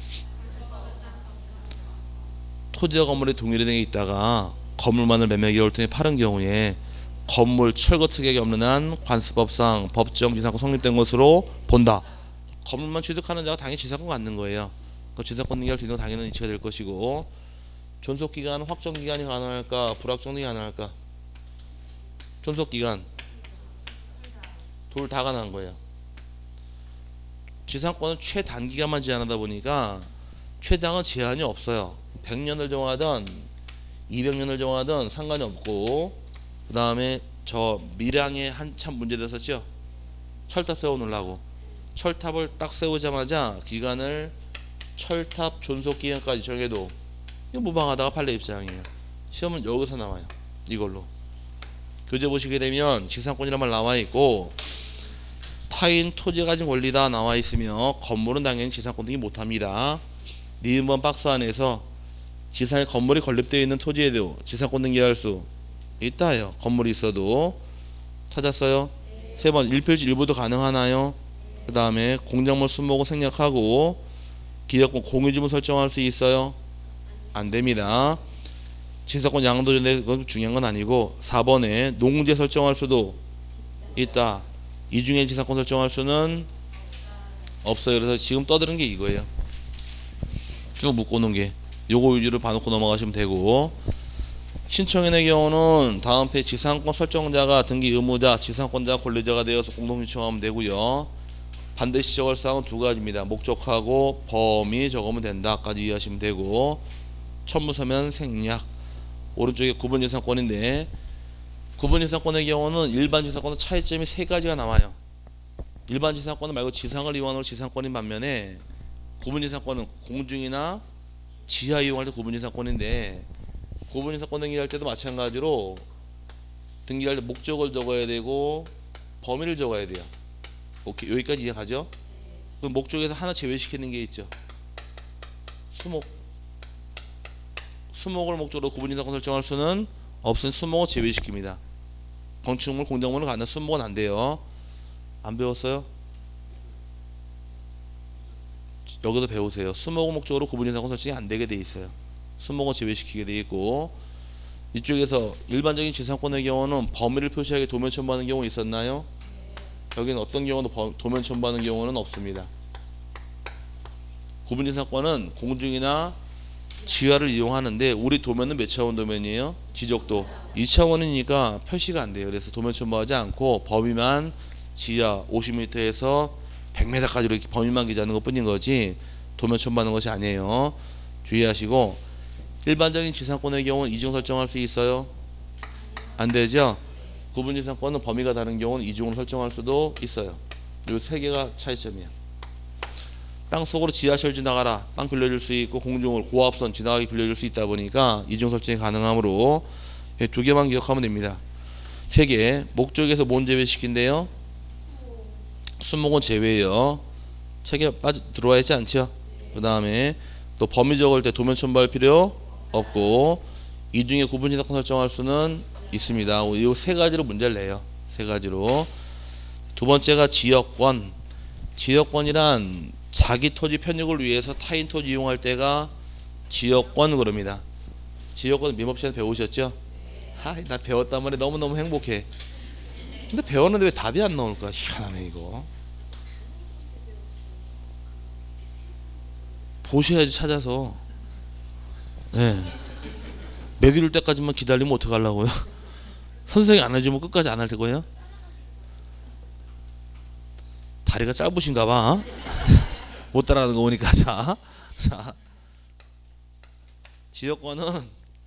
토지와 건물이 동일한 등에 있다가 건물만을 매매 기간을 통해 파는 경우에 건물 철거 특약이 없는 한 관습법상 법정지상권 성립된 것으로 본다. 건물만 취득하는 자가 당연히 지상권 갖는 거예요. 그 지상권 등기할 수 있는 건 당연히 이체가 될 것이고, 존속기간 확정기간이 가능할까? 불확정기간이 가능할까? 존속기간 둘 다 가능한 거예요. 지상권은 최단기간만 제한하다 보니까 최장은 제한이 없어요. 백 년을 정하든 이백 년을 정하든 상관이 없고, 그 다음에 저 밀양에 한참 문제됐었죠. 철탑 세워놓으려고. 철탑을 딱 세우자마자 기간을 철탑 존속기간까지 정해도 이거 무방하다가 판례 입장이에요. 시험은 여기서 나와요. 이걸로. 교재 보시게 되면 지상권이란 말 나와 있고 타인 토지가 가진 권리다 나와 있으며 건물은 당연히 지상권 등기 못합니다. 니은번 박스 안에서 지상에 건물이 건립되어 있는 토지에도 지상권 등기할 수 있다요. 건물이 있어도. 찾았어요? 네. 세 번, 일 필지 일부도 가능하나요? 네. 그 다음에 공작물 수목을 생략하고 기업권 공유지분 설정할 수 있어요? 안 됩니다. 지상권 양도인데 그건 중요한 건 아니고 사 번에 농지 설정할 수도 있다. 이 중에 지상권 설정할 수는 없어요. 그래서 지금 떠드는 게 이거예요. 쭉 묶어놓은 게 요거 위주로 봐놓고 넘어가시면 되고, 신청인의 경우는 다음 페이지 지상권 설정자가 등기 의무자, 지상권자가 권리자가 되어서 공동 신청하면 되고요. 반드시 적을 사항은 두 가지입니다. 목적하고 범위 적으면 된다까지 이해하시면 되고, 첨부서면 생략. 오른쪽에 구분 지상권인데 구분 지상권의 경우는 일반 지상권은 차이점이 세 가지가 나와요. 일반 지상권은 말고 지상을 이용하는 지상권인 반면에 구분 지상권은 공중이나 지하 이용할 때 구분 지상권인데, 구분 지상권 등기할 때도 마찬가지로 등기할 때 목적을 적어야 되고 범위를 적어야 돼요. 오케이, 여기까지 이해가죠? 그럼 목적에서 하나 제외시키는 게 있죠. 수목. 수목을 목적으로 구분 지상권 설정할 수는 없으니 수목을 제외시킵니다. 건축물, 공작물을 갖는 수목은 안 돼요. 안 배웠어요? 여기도 배우세요. 수목을 목적으로 구분 지상권 설정이 안 되게 돼 있어요. 수목을 제외시키게 돼 있고, 이쪽에서 일반적인 지상권의 경우는 범위를 표시하게 도면 첨부하는 경우 있었나요? 여기는 어떤 경우도 범, 도면 첨부하는 경우는 없습니다. 구분 지상권은 공중이나 지하를 이용하는데 우리 도면은 몇 차원 도면이에요? 지적도 이 차원이니까 표시가 안 돼요. 그래서 도면 첨부하지 않고 범위만 지하 오십 미터에서 백 미터까지 이렇게 범위만 기재하는 것 뿐인 거지 도면 첨부하는 것이 아니에요. 주의하시고, 일반적인 지상권의 경우는 이중 설정할 수 있어요? 안 되죠? 구분 지상권은 범위가 다른 경우는 이중으로 설정할 수도 있어요. 이 세 개가 차이점이에요. 땅속으로 지하철 지나가라, 땅 빌려줄 수 있고 공중을 고압선 지나가게 빌려줄 수 있다 보니까 이중 설정이 가능하므로 두 개만 기억하면 됩니다. 세 개. 목적에서 뭔 제외시킨대요? 수목은 제외예요. 책에 빠져 들어와 있지 않죠? 그 다음에 또 범위 적을 때 도면 첨부할 필요 없고, 이 중에 구분 지상권 설정할 수는 있습니다. 이 세 가지로 문제를 내요. 세 가지로. 두 번째가 지역권. 지역권이란 자기 토지 편익을 위해서 타인 토지 이용할 때가 지역권 그럽니다. 지역권 민법 시간에 배우셨죠? 하, 나 배웠단 말에 너무너무 행복해. 근데 배웠는데 왜 답이 안 나올까? 희한하네 이거. 보셔야지 찾아서. 네. 매기를 때까지만 기다리면 어떡하려고요? 선생님이 안 해주면 끝까지 안 할 거예요? 다리가 짧으신가 봐. 못 따라가는 거 보니까. 자, 자, 지역권은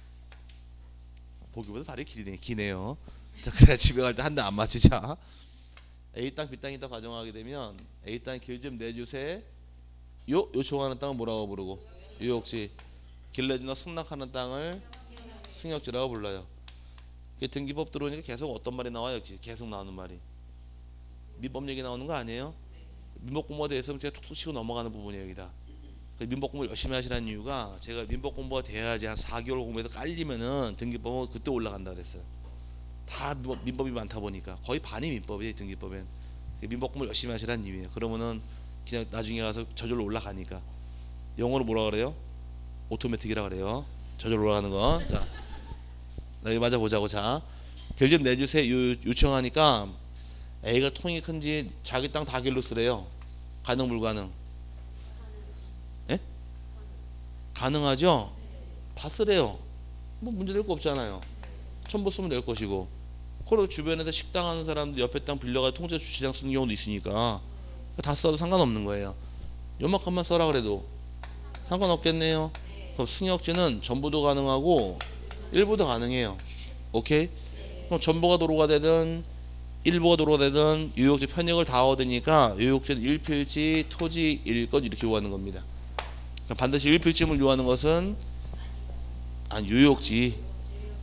보기보다 다리 기네, 기네요. 자, 그래 집에 갈 때 한 대 안 맞히자. A 땅, B 땅이 있다 가정하게 되면 A 땅 길 좀 내주세. 요 요청하는 땅을 뭐라고 부르고? 유역지. 길 내주나 승낙하는 땅을 승역지라고 불러요. 등기법 들어오니까 계속 어떤 말이 나와요? 계속 나오는 말이. 민법 얘기 나오는 거 아니에요? 민법 공부가 돼서 제가 툭툭 치고 넘어가는 부분이에요, 여기다. 민법 공부 열심히 하시라는 이유가, 제가 민법 공부가 돼야지 한 사 개월 공부해서 깔리면은 등기법은 그때 올라간다 그랬어요. 다 민법이 많다 보니까 거의 반이 민법이에요, 등기법엔. 민법 공부 열심히 하시라는 이유예요. 그러면은 그냥 나중에 가서 저절로 올라가니까. 영어로 뭐라 그래요? 오토매틱이라 그래요. 저절로 올라가는 거. 자, 여기 맞아 보자고. 자, 길 좀 내주세요 요, 요청하니까 A가 통이 큰지 자기 땅 다 길로 쓰래요. 가능 불가능? 예? 가능하죠? 다 쓰래요. 뭐 문제 될 거 없잖아요. 첨부 쓰면 될 것이고. 그리고 주변에서 식당 하는 사람들 옆에 땅 빌려가 통째 주차장 쓰는 경우도 있으니까 다 써도 상관없는 거예요. 요만큼만 써라 그래도 상관없겠네요. 그럼 승역지는 전부도 가능하고 일부도 가능해요. 오케이? 그럼 전부가 도로가 되든 일부가 도로가 되든 유역지 편익을 다 얻으니까 유역지는 일 필지 토지 일 것 이렇게 요구하는 겁니다. 반드시 일 필지물 요구하는 것은 아니 유역지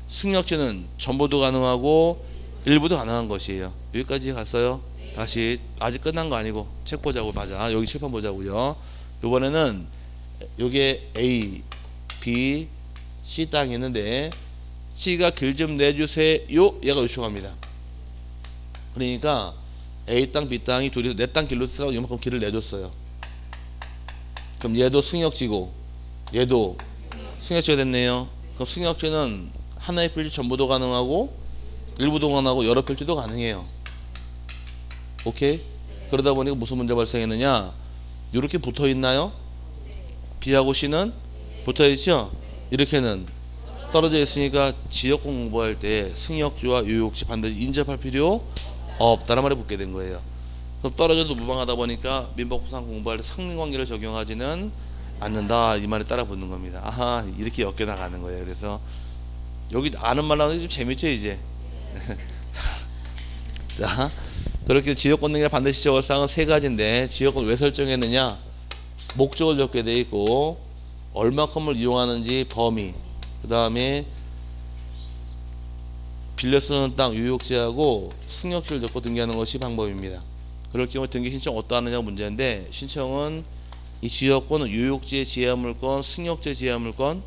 승역지는 전부도 가능하고 일부도 가능한 것이에요. 여기까지 갔어요? 다시 아직 끝난 거 아니고 책 보자고. 맞아. 여기 칠판 보자고요. 이번에는 요게 A, B, C 땅이 있는데 C가 길 좀 내주세요. 얘가 요청합니다. 그러니까 A 땅, B 땅이 둘이서 내 땅 길로 쓰라고 이만큼 길을 내줬어요. 그럼 얘도 승역지고 얘도 승역지가 됐네요. 그럼 승역지는 하나의 필지 전부도 가능하고 일부도 가능하고 여러 필지도 가능해요. 오케이? 그러다 보니까 무슨 문제 발생했느냐? 이렇게 붙어 있나요? B하고 C는 붙어 있죠? 이렇게는 떨어져 있으니까 지역 공부할 때 승역지와 유역지 반드시 인접할 필요 없다는 말에 붙게 된 거예요. 그럼 떨어져도 무방하다 보니까 민법구상 공부할 때 상린관계를 적용하지는 않는다, 이 말에 따라 붙는 겁니다. 아하, 이렇게 엮여 나가는 거예요. 그래서 여기 아는 말 나오는 게 좀 재밌죠 이제. 자, 그렇게 지역권 등기를 반드시 적을 사항은 세 가지인데 지역권 왜 설정했느냐? 목적을 적게 돼 있고 얼마큼을 이용하는지 범위, 그 다음에 빌려 쓰는 땅 유역지하고 승역지를 적고 등기하는 것이 방법입니다. 그럴 경우에 등기 신청 어디다 하느냐가 문제인데, 신청은 이 지역권은 유역지의 지하물건, 승역지의 지하물건,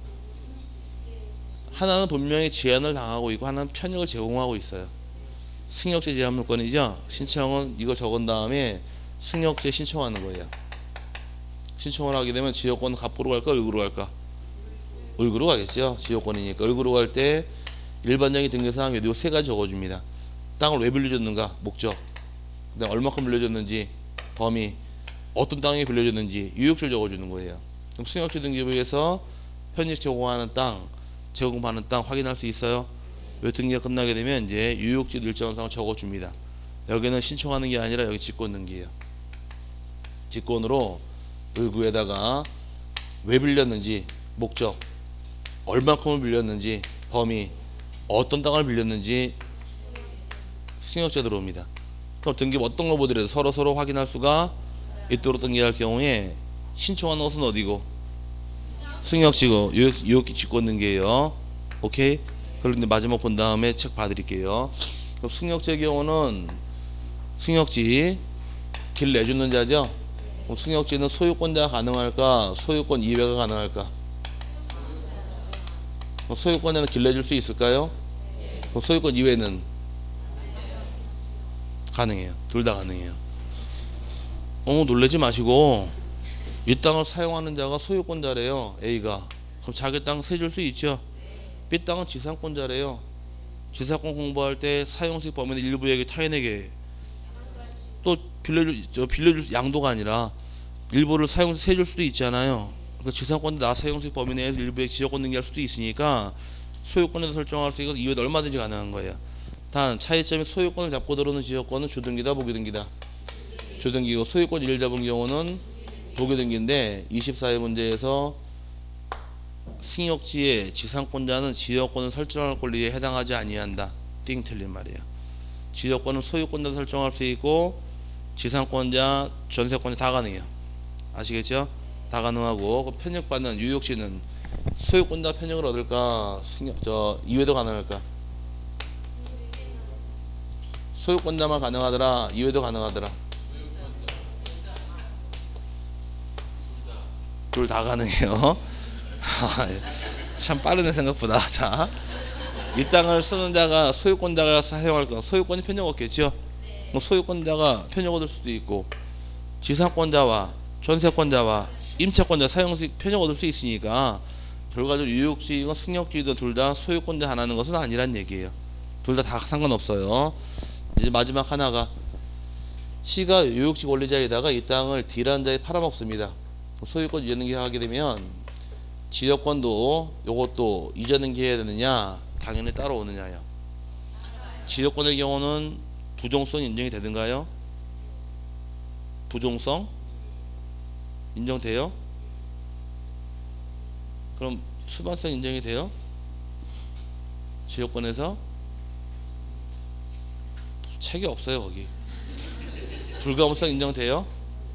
하나는 분명히 제한을 당하고 있고 하나는 편익을 제공하고 있어요. 승역지 지하물건이죠. 신청은 이거 적은 다음에 승역지에 신청하는 거예요. 신청을 하게 되면 지역권은 갑부로 갈까 을구로 갈까? 을구로 가겠죠. 지역권이니까. 을구로 갈 때 일반적인 등기사항 이 세 가지 적어줍니다. 땅을 왜 빌려줬는가? 목적. 그다음 얼마큼 빌려줬는지, 범위, 어떤 땅이 빌려줬는지, 유역지를 적어주는 거예요. 그럼 승역지 등기부에서 편익 제공하는 땅, 제공받는 땅 확인할 수 있어요. 왜 등기가 끝나게 되면 이제 유역지 일정한 사항을 적어줍니다. 여기는 신청하는 게 아니라 여기 직권 등기예요. 직권으로 을구에다가 왜 빌렸는지, 목적, 얼마큼을 빌렸는지, 범위, 어떤 땅을 빌렸는지 승역지가 들어옵니다. 그럼 등기부 어떤 거 보더라도 서로 서로 확인할 수가 있도록 등기할 경우에 신청하는 것은 어디고? 승역지고 유역, 유역지 직권 등기예요. 오케이? 그런데 마지막 본 다음에 책 봐드릴게요. 그럼 승역지의 경우는 승역지 길 내주는 자죠. 그럼 승역지는 소유권자가 가능할까? 소유권 이외가 가능할까? 소유권자는 길 내줄 수 있을까요? 그럼 소유권 이외는 가능해요. 둘 다 가능해요. 어, 놀라지 마시고 이 땅을 사용하는 자가 소유권자래요. A가. 그럼 자기 땅 세줄 수 있죠. B 땅은 지상권자래요. 지상권 공부할 때 사용식 범위는 일부에게 타인에게 또 빌려줄, 저 빌려줄 양도가 아니라 일부를 사용식 세줄 수도 있잖아요. 그러니까 지상권자 나 사용식 범위 내에서 일부에 지역권 등기할 수도 있으니까 소유권에도 설정할 수 있고 이외에도 얼마든지 가능한 거예요. 단 차이점이 소유권을 잡고 들어오는 지역권은 주등기다 보기등기다. 주등기고 소유권 일을 잡은 경우는 보기등기인데 이십사 회 문제에서 승역지의 지상권자는 지역권을 설정할 권리에 해당하지 아니한다. 띵 틀린 말이에요. 지역권은 소유권자 설정할 수 있고 지상권자, 전세권자 다 가능해요. 아시겠죠? 다 가능하고 그 편익받는 유역지는 소유권자 편익을 얻을까? 승역, 저 이외도 가능할까? 소유권자만 가능하더라? 이외도 가능하더라? 둘 다 가능해요. 참 빠르네 생각보다. 자, 이 땅을 쓰는 자가 소유권자가 사용할 건 소유권이 편익 얻겠죠. 뭐 소유권자가 편익 얻을 수도 있고 지상권자와 전세권자와 임차권자 사용식 편익 얻을 수 있으니까 결과적으로 유역지이건 승역지이든 둘 다 소유권자 하나는 것은 아니란 얘기예요. 둘 다 다 상관없어요. 이제 마지막 하나가 C가 유역지 권리자에다가 이 땅을 D라는 자에 팔아먹습니다. 소유권 이전 등기하게 되면 지역권도 요것도 이전 등기해야 되느냐? 당연히 따로 오느냐요. 지역권의 경우는 부종성 인정이 되든가요? 부종성 인정돼요? 그럼 수반성 인정이 돼요? 지역권에서? 책이 없어요 거기. 불가분성 인정돼요?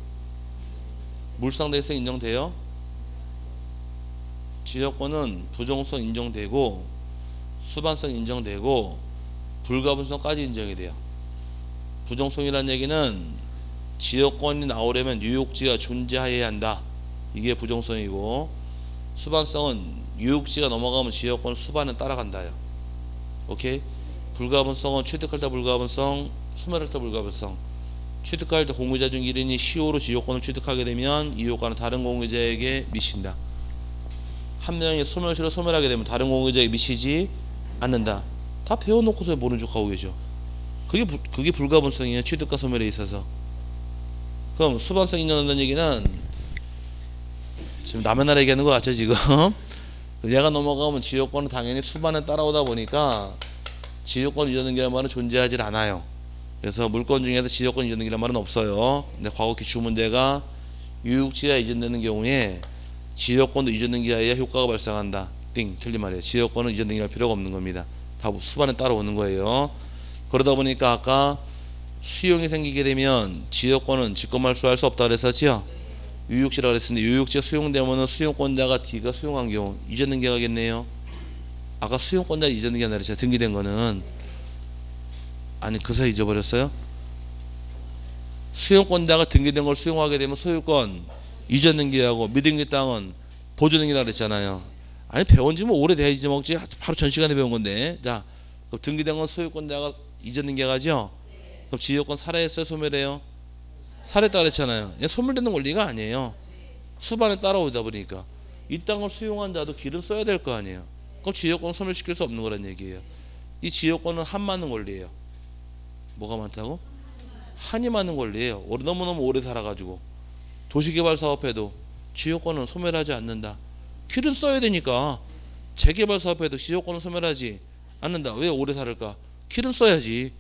물상대성 인정돼요? 지역권은 부종성 인정되고 수반성 인정되고 불가분성까지 인정이 돼요. 부정성이라는 얘기는 지역권이 나오려면 유효지가 존재해야 한다. 이게 부정성이고, 수반성은 유효지가 넘어가면 지역권 수반은 따라간다요. 오케이? 불가분성은 취득할 때 불가분성, 소멸할 때 불가분성. 취득할 때 공유자 중 일 인이 시효로 지역권을 취득하게 되면 이 효과는 다른 공유자에게 미친다. 한 명이 소멸시로 소멸하게 되면 다른 공유자에게 미치지 않는다. 다 배워놓고서 모르는 척하고 계셔. 그게 부, 그게 불가분성이에요. 취득과 소멸에 있어서. 그럼 수반성 인정한다는 얘기는 지금 남의 나라 얘기하는 거 같죠 지금? 얘가 넘어가면 지역권은 당연히 수반에 따라오다 보니까 지역권 이전등기라는 말은 존재하지 않아요. 그래서 물권 중에서 지역권 이전등기라는 말은 없어요. 근데 과거 기출문제가 유효지가 이전되는 경우에 지역권도 이전등기하여야 효과가 발생한다. 띵, 틀린 말이에요. 지역권은 이전등기할 필요가 없는 겁니다. 다 수반에 따라오는 거예요. 그러다 보니까 아까 수용이 생기게 되면 지역권은 직권말소할 수 없다 그랬었지요. 유효지라고 그랬는데 유효지가 수용되면 수용권자가 D가 수용한 경우 이전등기하겠네요. 아까 수용권자 이전등기 한다 그랬죠. 등기된 거는. 아니 그 사이 잊어버렸어요? 수용권자가 등기된 걸 수용하게 되면 소유권 이전등기하고 미등기 땅은 보존등기라고 그랬잖아요. 아니 배운지 뭐 오래돼야 잊어먹지. 바로 전 시간에 배운 건데. 자, 그럼 등기된 건 소유권자가 이전등기하죠. 그럼 지역권 살해했어요? 소멸해요? 살해했다 그랬잖아요. 소멸되는 권리가 아니에요. 수반에 따라오다 보니까 이 땅을 수용한 자도 길은 써야 될 거 아니에요. 그럼 지역권 소멸시킬 수 없는 거란 얘기예요. 이 지역권은 한 많은 권리예요. 뭐가 많다고? 한이 많은 권리예요. 너무너무 오래 살아가지고 도시개발사업해도 지역권은 소멸하지 않는다. 길은 써야 되니까. 재개발사업해도 지역권은 소멸하지 않는다. 왜 오래 살을까? 길은 써야지.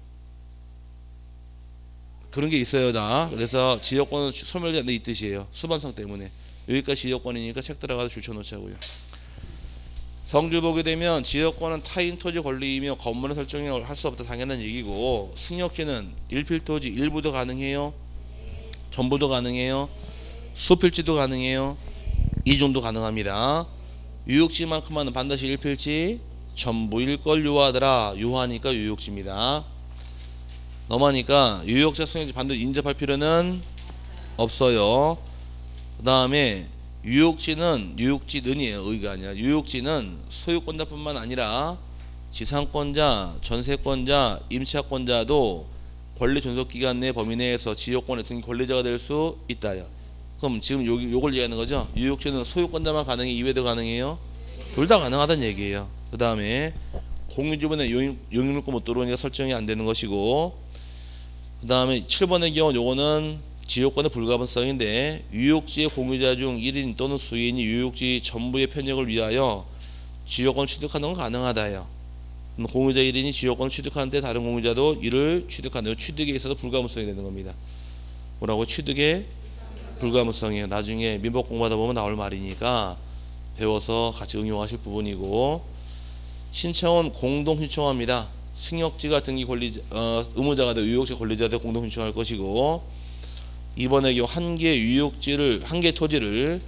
그런 게 있어요 다. 그래서 지역권은 소멸되지 않는다 이 뜻이에요. 수반성 때문에. 여기까지 지역권이니까 책 들어가서 줄쳐놓자고요. 성질 보게 되면 지역권은 타인 토지 권리이며 건물의 설정이 할 수 없다 당연한 얘기고, 승역지는 일필토지 일부도 가능해요? 전부도 가능해요? 수필지도 가능해요? 이중도 가능합니다. 유효지만큼은 반드시 일필지 전부일 걸 유효하더라. 유효하니까 유효지입니다. 넘어가니까 유효자 승역지 반드시 인접할 필요는 없어요. 그 다음에 유효지는 유효지는이에요. 의가 아니라 유효지는 소유권자뿐만 아니라 지상권자, 전세권자, 임차권자도 권리 존속기간 내 범위 내에서 지역권의 등기 권리자가 될 수 있다요. 그럼 지금 요, 요걸 얘기하는 거죠. 유효지는 소유권자만 가능해? 이외도 가능해요? 둘 다 가능하다는 얘기예요. 그 다음에 공유지분에 용익물권 못 들어오니까 설정이 안 되는 것이고, 그 다음에 칠 번의 경우 요거는 지역권의 불가분성인데, 유효지의 공유자 중 일 인 또는 수인이 유효지 전부의 편익을 위하여 지역권을 취득하는 건 가능하다요. 공유자 일 인이 지역권을 취득하는데 다른 공유자도 이를 취득하는, 취득에 있어서 불가분성이 되는 겁니다. 뭐라고? 취득의 불가분성이에요. 나중에 민법 공부하다 보면 나올 말이니까 배워서 같이 응용하실 부분이고, 신청은 공동 신청합니다. 승역지가 등기 권리 어, 의무자가 되고 유효지 권리자가 되고 공동 신청할 것이고, 이번에 한 개의 유효지를 한 개의 토지를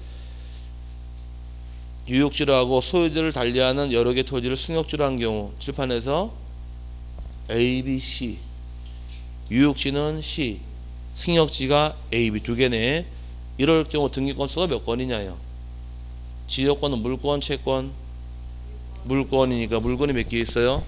유효지로 하고 소유자를 달리하는 여러 개의 토지를 승역지로 한 경우 칠판에서 A, B, C, 유효지는 C, 승역지가 A, B 두 개네. 이럴 경우 등기 건수가 몇 건이냐요? 지역권은 물권, 채권? 물권이니까 물건이 몇 개 있어요?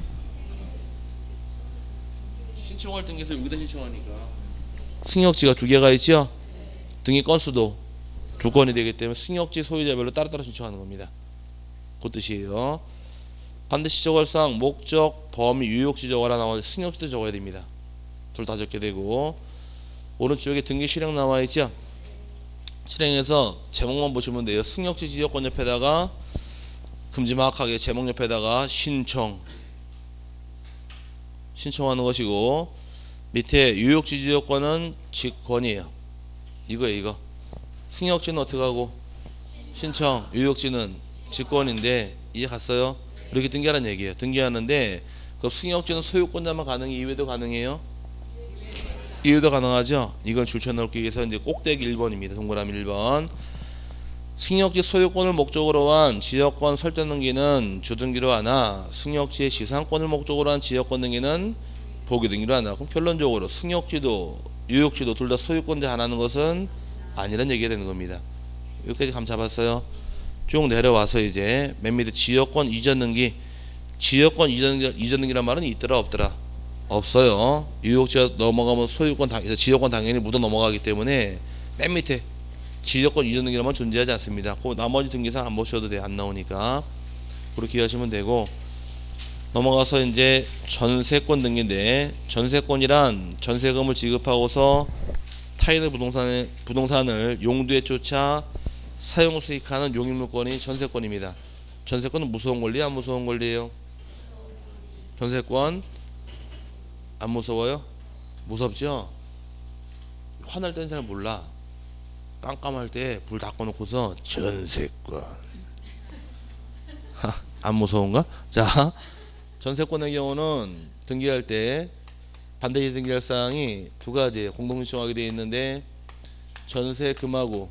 신청할 등기서 여기다 신청하니까 승역지가 두 개가 있죠? 등기 건수도 두 건이 되기 때문에 승역지 소유자별로 따로따로 신청하는 겁니다. 그 뜻이에요. 반드시 적을 사항 목적, 범위, 유효지 적어라 나와서 승역지도 적어야 됩니다. 둘 다 적게 되고, 오른쪽에 등기 실행 나와 있죠? 실행해서 제목만 보시면 돼요. 승역지 지역권 옆에다가 금지막하게 제목 옆에다가 신청 신청하는 것이고, 밑에 유효지 지역권은 직권이에요. 이거예요 이거. 승역지는 어떻게 하고? 신청. 유효지는 직권인데 이해 갔어요? 이렇게 등기하라는 얘기예요. 등기하는데 그 승역지는 소유권자만 가능해? 이외도 가능해요? 이외도 가능하죠? 이건 줄쳐 넣기 위해서 이제 꼭대기 일 번입니다. 동그라미 일 번. 승역지 소유권을 목적으로 한 지역권 설정 등기는 주등기로 하나 승역지의 지상권을 목적으로 한 지역권 등기는 보기등기로 하나. 그럼 결론적으로 승역지도 유역지도 둘 다 소유권자 하나는 것은 아니란 얘기가 되는 겁니다. 여기까지 감 잡았어요. 쭉 내려와서 이제 맨 밑에 지역권 이전 등기. 지역권 이전, 이전 등기란 말은 있더라 없더라? 없어요. 유역지가 넘어가면 소유권 당, 지역권 당연히 묻어 넘어가기 때문에 맨 밑에 지역권 이전 등기란 말 존재하지 않습니다. 그 나머지 등기상 안 보셔도 돼. 안 나오니까. 그렇게 이해하시면 되고, 넘어가서 이제 전세권 등기인데, 전세권이란 전세금을 지급하고서 타인의 부동산을, 부동산을 용도에 쫓아 사용 수익하는 용익물권이 전세권입니다. 전세권은 무서운 권리, 안 무서운 권리예요? 전세권 안 무서워요? 무섭죠? 화날 땐 잘 몰라. 깜깜할 때 불 다 꺼놓고서 전세권 안 무서운가? 자, 전세권의 경우는 등기할 때 반드시 등기할 사항이 두 가지 공동신청하게 되어 있는데, 전세금하고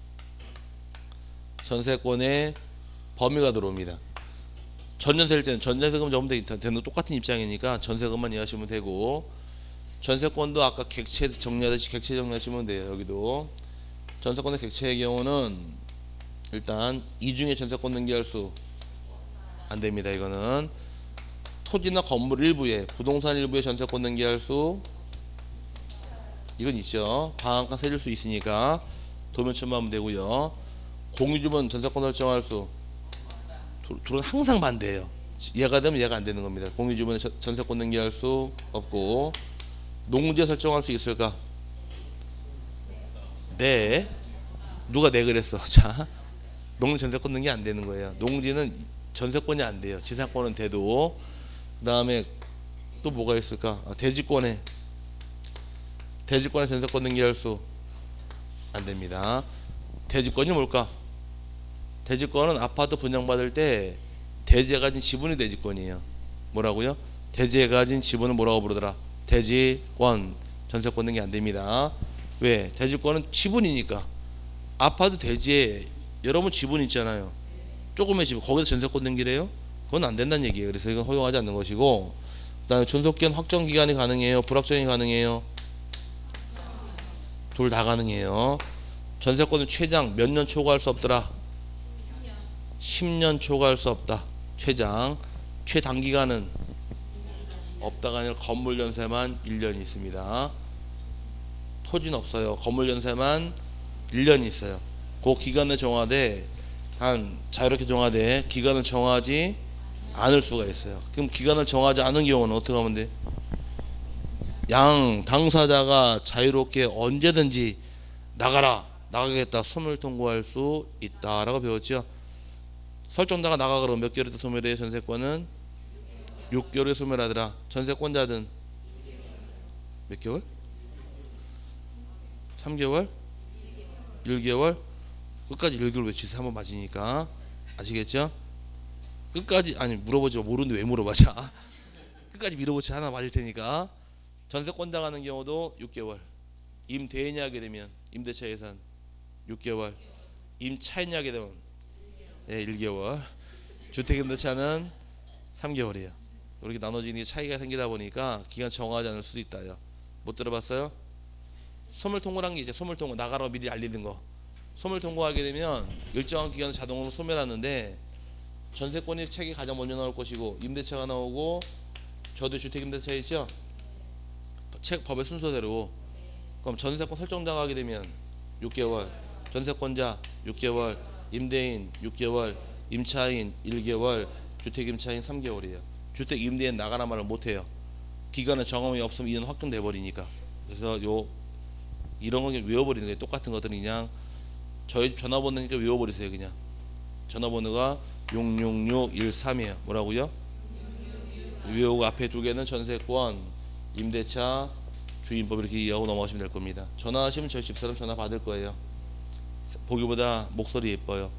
전세권의 범위가 들어옵니다. 전전세일 때는 전세금 전부 다 똑같은 입장이니까 전세금만 이해하시면 되고, 전세권도 아까 객체 정리하듯이 객체 정리하시면 돼요. 여기도 전세권의 객체의 경우는 일단 이중에 전세권 등기할 수 안됩니다. 이거는 토지나 건물 일부에, 부동산 일부에 전세권 등기할 수, 이건 있죠. 방한가 세줄 수 있으니까 도면처리하면 되고요. 공유주분 전세권 설정할 수, 둘은 항상 반대예요. 얘가 되면 얘가 안 되는 겁니다. 공유주분에 전세권 등기할 수 없고, 농지에 설정할 수 있을까? 네. 누가 네 그랬어? 자, 농지 전세권 등기 안 되는 거예요. 농지는 전세권이 안 돼요. 지상권은 돼도. 그 다음에 또 뭐가 있을까? 아, 대지권에 대지권에 전세권 등기할 수 안 됩니다. 대지권이 뭘까? 대지권은 아파트 분양받을 때 대지에 가진 지분이 대지권이에요. 뭐라고요? 대지에 가진 지분을 뭐라고 부르더라? 대지권. 전세권 등기 안 됩니다. 왜? 대지권은 지분이니까. 아파트 대지에 여러분 지분 있잖아요. 조금의 지분, 거기서 전세권 등기래요? 그건 안 된다는 얘기예요. 그래서 이건 허용하지 않는 것이고, 그 다음에 존속기간 확정 기간이 가능해요? 불확정이 가능해요? 둘 다 가능해요. 전세권은 최장 몇 년 초과할 수 없더라? 십 년 초과할 수 없다. 최장. 최단기간은 없다가 아니라 건물 연세만 일 년이 있습니다. 토지는 없어요. 건물 연세만 일 년이 있어요. 그 기간을 정하되, 단 자유롭게 정하되 기간을 정하지 않을 수가 있어요. 그럼 기간을 정하지 않은 경우는 어떻게 하면 돼? 양 당사자가 자유롭게 언제든지 나가라, 나가겠다 소멸 통고할 수 있다 라고 배웠죠. 설정자가 나가 그러면 몇 개월에 소멸해요? 전세권은 육 개월에 소멸하더라. 전세권자든 몇 개월? 삼 개월? 일 개월? 끝까지 일 개월 외치세요. 한번 맞으니까. 아시겠죠? 끝까지, 아니 물어보지 마. 모르는데 왜 물어봐. 자, 끝까지 밀어보지 하나 맞을 테니까. 전세권자 가는 경우도 육 개월. 임대인이 하게 되면 임대차 예산 육 개월. 임차인이 하게 되면 네, 일 개월. 주택임대차는 삼 개월이에요. 이렇게 나눠지는 게 차이가 생기다 보니까 기간 정하지 않을 수도 있다요. 못 들어봤어요? 소멸통고란 게 이제 소멸통고 나가라고 미리 알리는 거. 소멸통고하게 되면 일정한 기간 자동으로 소멸하는데, 전세권이 책이 가장 먼저 나올 것이고, 임대차가 나오고, 저도 주택임대차 있죠? 책 법의 순서대로. 그럼 전세권 설정자가 하게 되면 육 개월, 전세권자 육 개월, 임대인 육 개월, 임차인 일 개월, 주택임차인 삼 개월이에요. 주택임대인 나가라 말을 못해요. 기간의 정함이 없으면 이는 확정돼 버리니까. 그래서 요 이런 거 그냥 외워버리는 거예요. 똑같은 것들은 그냥 저희 집 전화번호니까 외워버리세요. 그냥 전화번호가 육육육일삼이에요. 뭐라고요? 외우고 앞에 두 개는 전세권, 임대차, 주인법 이렇게 이해하고 넘어가시면 될 겁니다. 전화하시면 저희 집사람 전화 받을 거예요. 보기보다 목소리 예뻐요.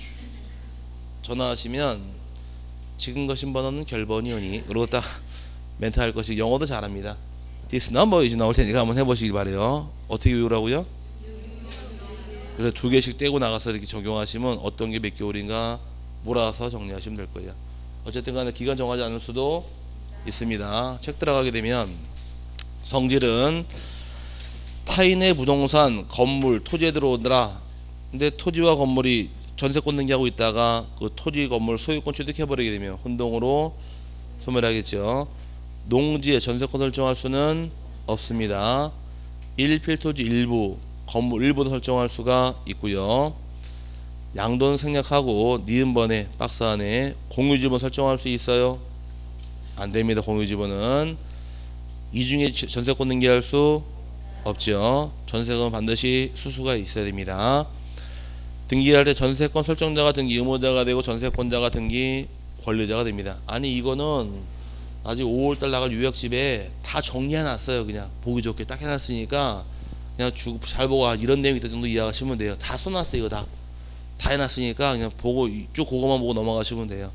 전화하시면 지금 거신 번호는 결번이오니, 그리고 딱 멘트 할 것이, 영어도 잘합니다. This number is 나올 테니까 한번 해보시기 바래요. 어떻게 외우라고요? 그래서 두 개씩 떼고 나가서 이렇게 적용하시면 어떤 게 몇 개월인가 몰아서 정리하시면 될 거예요. 어쨌든 간에 기간 정하지 않을 수도 있습니다. 책 들어가게 되면 성질은 타인의 부동산, 건물, 토지에 들어오더라. 근데 토지와 건물이 전세권 등기하고 있다가 그 토지, 건물 소유권 취득해버리게 되면 혼동으로 소멸하겠죠. 농지에 전세권 설정할 수는 없습니다. 일필토지 일부, 건물 일부도 설정할 수가 있고요. 양도는 생략하고 니은번에 박스 안에 공유지분 설정할 수 있어요? 안됩니다. 공유지분은 이 중에 전세권 등기할 수 없죠. 전세권 반드시 수수가 있어야 됩니다. 등기할 때 전세권 설정자가 등기 의무자가 되고 전세권자가 등기 권리자가 됩니다. 아니 이거는 아직 오월달 나갈 유역집에 다 정리해놨어요. 그냥 보기 좋게 딱 해놨으니까 그냥 주, 잘 보고 아, 이런 내용이 있다 정도 이해하시면 돼요. 다 써놨어요. 이거 다. 다 해놨으니까 그냥 보고 쭉 그거만 보고 넘어가시면 돼요.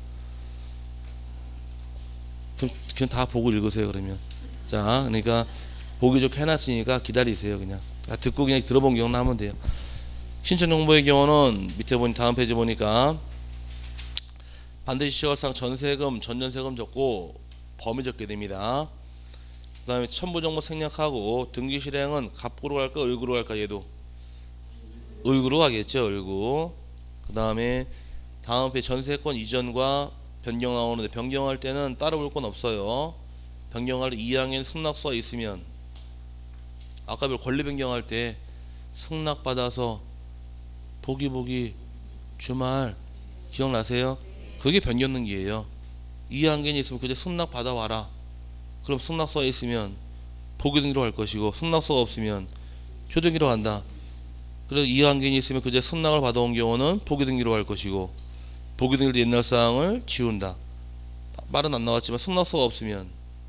그럼 그냥 다 보고 읽으세요. 그러면 자 그러니까 보기 좋게 해놨으니까 기다리세요. 그냥 듣고 그냥 들어본 경우나 하면 돼요. 신청 정보의 경우는 밑에 보니 다음 페이지 보니까 반드시 시월상 전세금, 전전세금 적고 범위 적게 됩니다. 그 다음에 첨부 정보 생략하고 등기 실행은 갑구로 갈까 을구로 갈까 얘도 을구로 가겠죠. 을구. 그 다음에 다음 페이지 전세권 이전과 변경 나오는데 변경할 때는 따로 볼 건 없어요. 변경할 때 이 항엔 승낙서가 있으면 아까 별 권리 변경할 때 승낙받아서 보기 보기 주말 기억나세요? 그게 변경 등기예요. 이 항견이 있으면 그제 승낙 받아와라. 그럼 승낙서가 있으면 보기 등기로 갈 것이고 승낙서가 없으면 조등기로 간다. 그래서 이 항견이 있으면 그제 승낙을 받아온 경우는 보기 등기로 갈 것이고 보기 등기로 옛날 사항을 지운다. 말은 안 나왔지만 승낙서가 없으면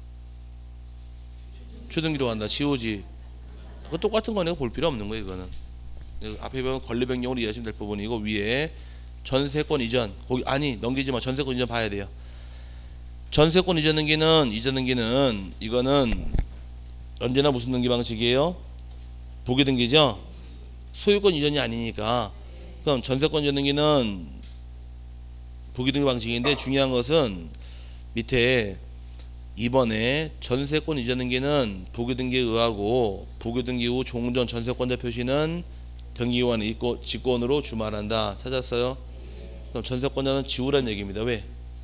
조등기로 간다. 지우지. 그거 똑같은 거네요. 볼 필요 없는 거예요. 이거는 앞에 보면 권리 변경으로 이해하시면 될 부분이고 위에 전세권 이전 거기 아니 넘기지 마. 전세권 이전 봐야 돼요. 전세권 이전 등기는 이전 등기는 이거는 언제나 무슨 등기 방식이에요? 보기 등기죠. 소유권 이전이 아니니까. 그럼 전세권 이전 등기는 보기 등기 방식인데 중요한 것은 밑에 이번에 전세권 이전 등기는 보기 등기에 의하고 보기 등기 후 종전 전세권자 표시는 등기관이 있고 직권으로 주말한다. 찾았어요? 그럼 전세권자는 지우라는 얘기입니다. 왜?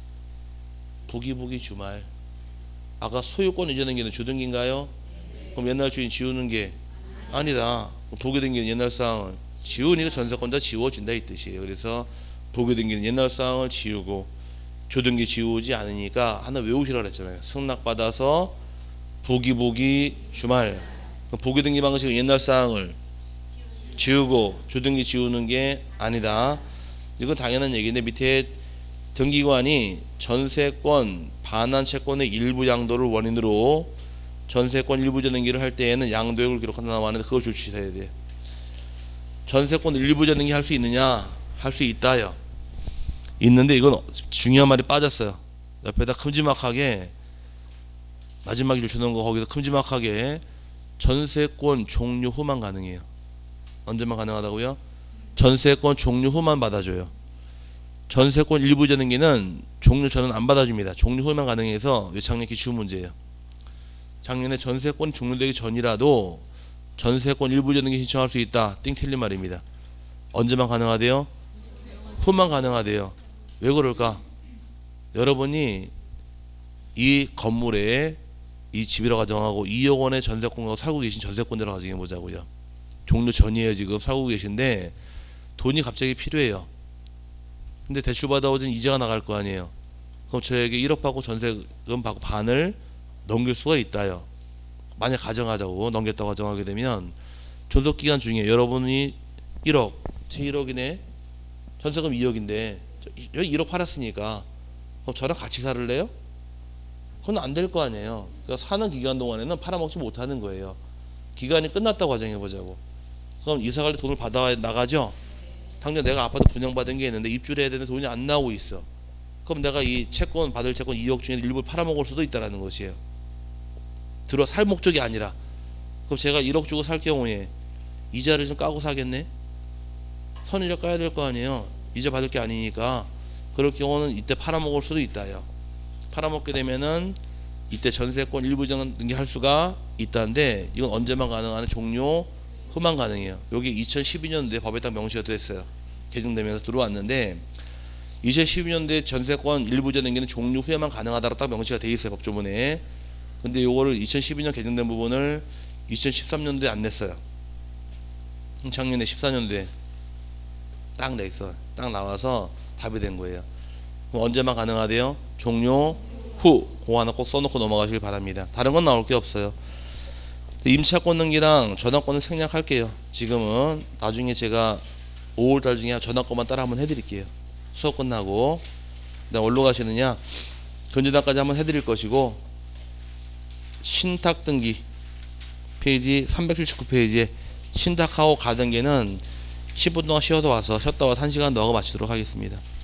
보기 보기 주말. 아까 소유권 이전 등기는 주등기인가요? 그럼 옛날 주인 지우는 게 아니다. 보기 등기는 옛날 사항을 지우니까 전세권자 지워진다 이 뜻이에요. 그래서 보기 등기는 옛날 사항을 지우고 주등기 지우지 않으니까 하나 외우시라 그랬잖아요. 승낙받아서 보기 보기 주말. 보기 등기 방식은 옛날 사항을 지우고 주등기 지우는 게 아니다. 이건 당연한 얘기인데 밑에 등기관이 전세권 반환 채권의 일부 양도를 원인으로 전세권 일부 전등기를 할 때에는 양도액을 기록한다 나왔는데 그걸 주시해야 돼요. 전세권 일부 전등기 할 수 있느냐? 할 수 있다요. 있는데 이건 중요한 말이 빠졌어요. 옆에다 큼지막하게 마지막에 주시는 거 거기서 큼지막하게 전세권 종료 후만 가능해요. 언제만 가능하다고요? 전세권 종료 후만 받아줘요. 전세권 일부 전등기는 종료 전은 안 받아줍니다. 종료 후만 가능해서 작년 기출 문제예요. 작년에 전세권 종료되기 전이라도 전세권 일부 전등기 신청할 수 있다. 띵 틀린 말입니다. 언제만 가능하대요? 후만 가능하대요. 왜 그럴까? 여러분이 이 건물에 이 집이라고 가정하고 이억 원의 전세권과 살고 계신 전세권자라고 가정해 보자고요. 종료 전이에요. 지금 살고 계신데 돈이 갑자기 필요해요. 근데 대출 받아오진 이자가 나갈 거 아니에요. 그럼 저에게 일억 받고 전세금 받고 반을 넘길 수가 있다요. 만약 가정하자고 넘겼다고 가정하게 되면 존속기간 중에 여러분이 일억 제 일억이네 전세금 이억인데 일억 팔았으니까 그럼 저랑 같이 살을래요? 그건 안 될 거 아니에요. 그러니까 사는 기간 동안에는 팔아먹지 못하는 거예요. 기간이 끝났다고 가정해보자고. 그럼 이사갈 때 돈을 받아 나가죠? 당장 내가 아파트 분양받은 게 있는데 입주를 해야 되는데 돈이 안 나오고 있어. 그럼 내가 이 채권 받을 채권 이억 중에 일부를 팔아먹을 수도 있다는 것이에요. 들어 살 목적이 아니라. 그럼 제가 일억 주고 살 경우에 이자를 좀 까고 사겠네? 선이자 까야 될 거 아니에요. 이자 받을 게 아니니까. 그럴 경우는 이때 팔아먹을 수도 있다요. 팔아먹게 되면은 이때 전세권 일부정 등기할 수가 있다는데, 이건 언제만 가능하는 종료 후만 가능해요. 여기 이천십이 년도에 법에 딱 명시가 됐어요. 개정되면서 들어왔는데, 이천십이 년도에 전세권 일부정 등기는 종료 후에만 가능하다고 딱 명시가 돼 있어요, 법조문에. 근데 요거를 이천십이 년 개정된 부분을 이천십삼 년도에 안 냈어요. 작년에 십사 년도에 딱 냈어. 딱 나와서 답이 된 거예요. 그럼 언제만 가능하대요? 종료 후. 그거 하나 꼭 써놓고 넘어가시길 바랍니다. 다른 건 나올 게 없어요. 임차권 등기랑 전환권은 생략할게요. 지금은 나중에 제가 오월달 중에 전환권만 따라 한번 해드릴게요. 수업 끝나고. 그다음 어디로 가시느냐, 견제단까지 한번 해드릴 것이고, 신탁 등기 페이지 삼백칠십구 페이지에 신탁하고 가등기는 십 분 동안 쉬어도 와서 쉬었다 와서 한 시간 넣어 마치도록 하겠습니다.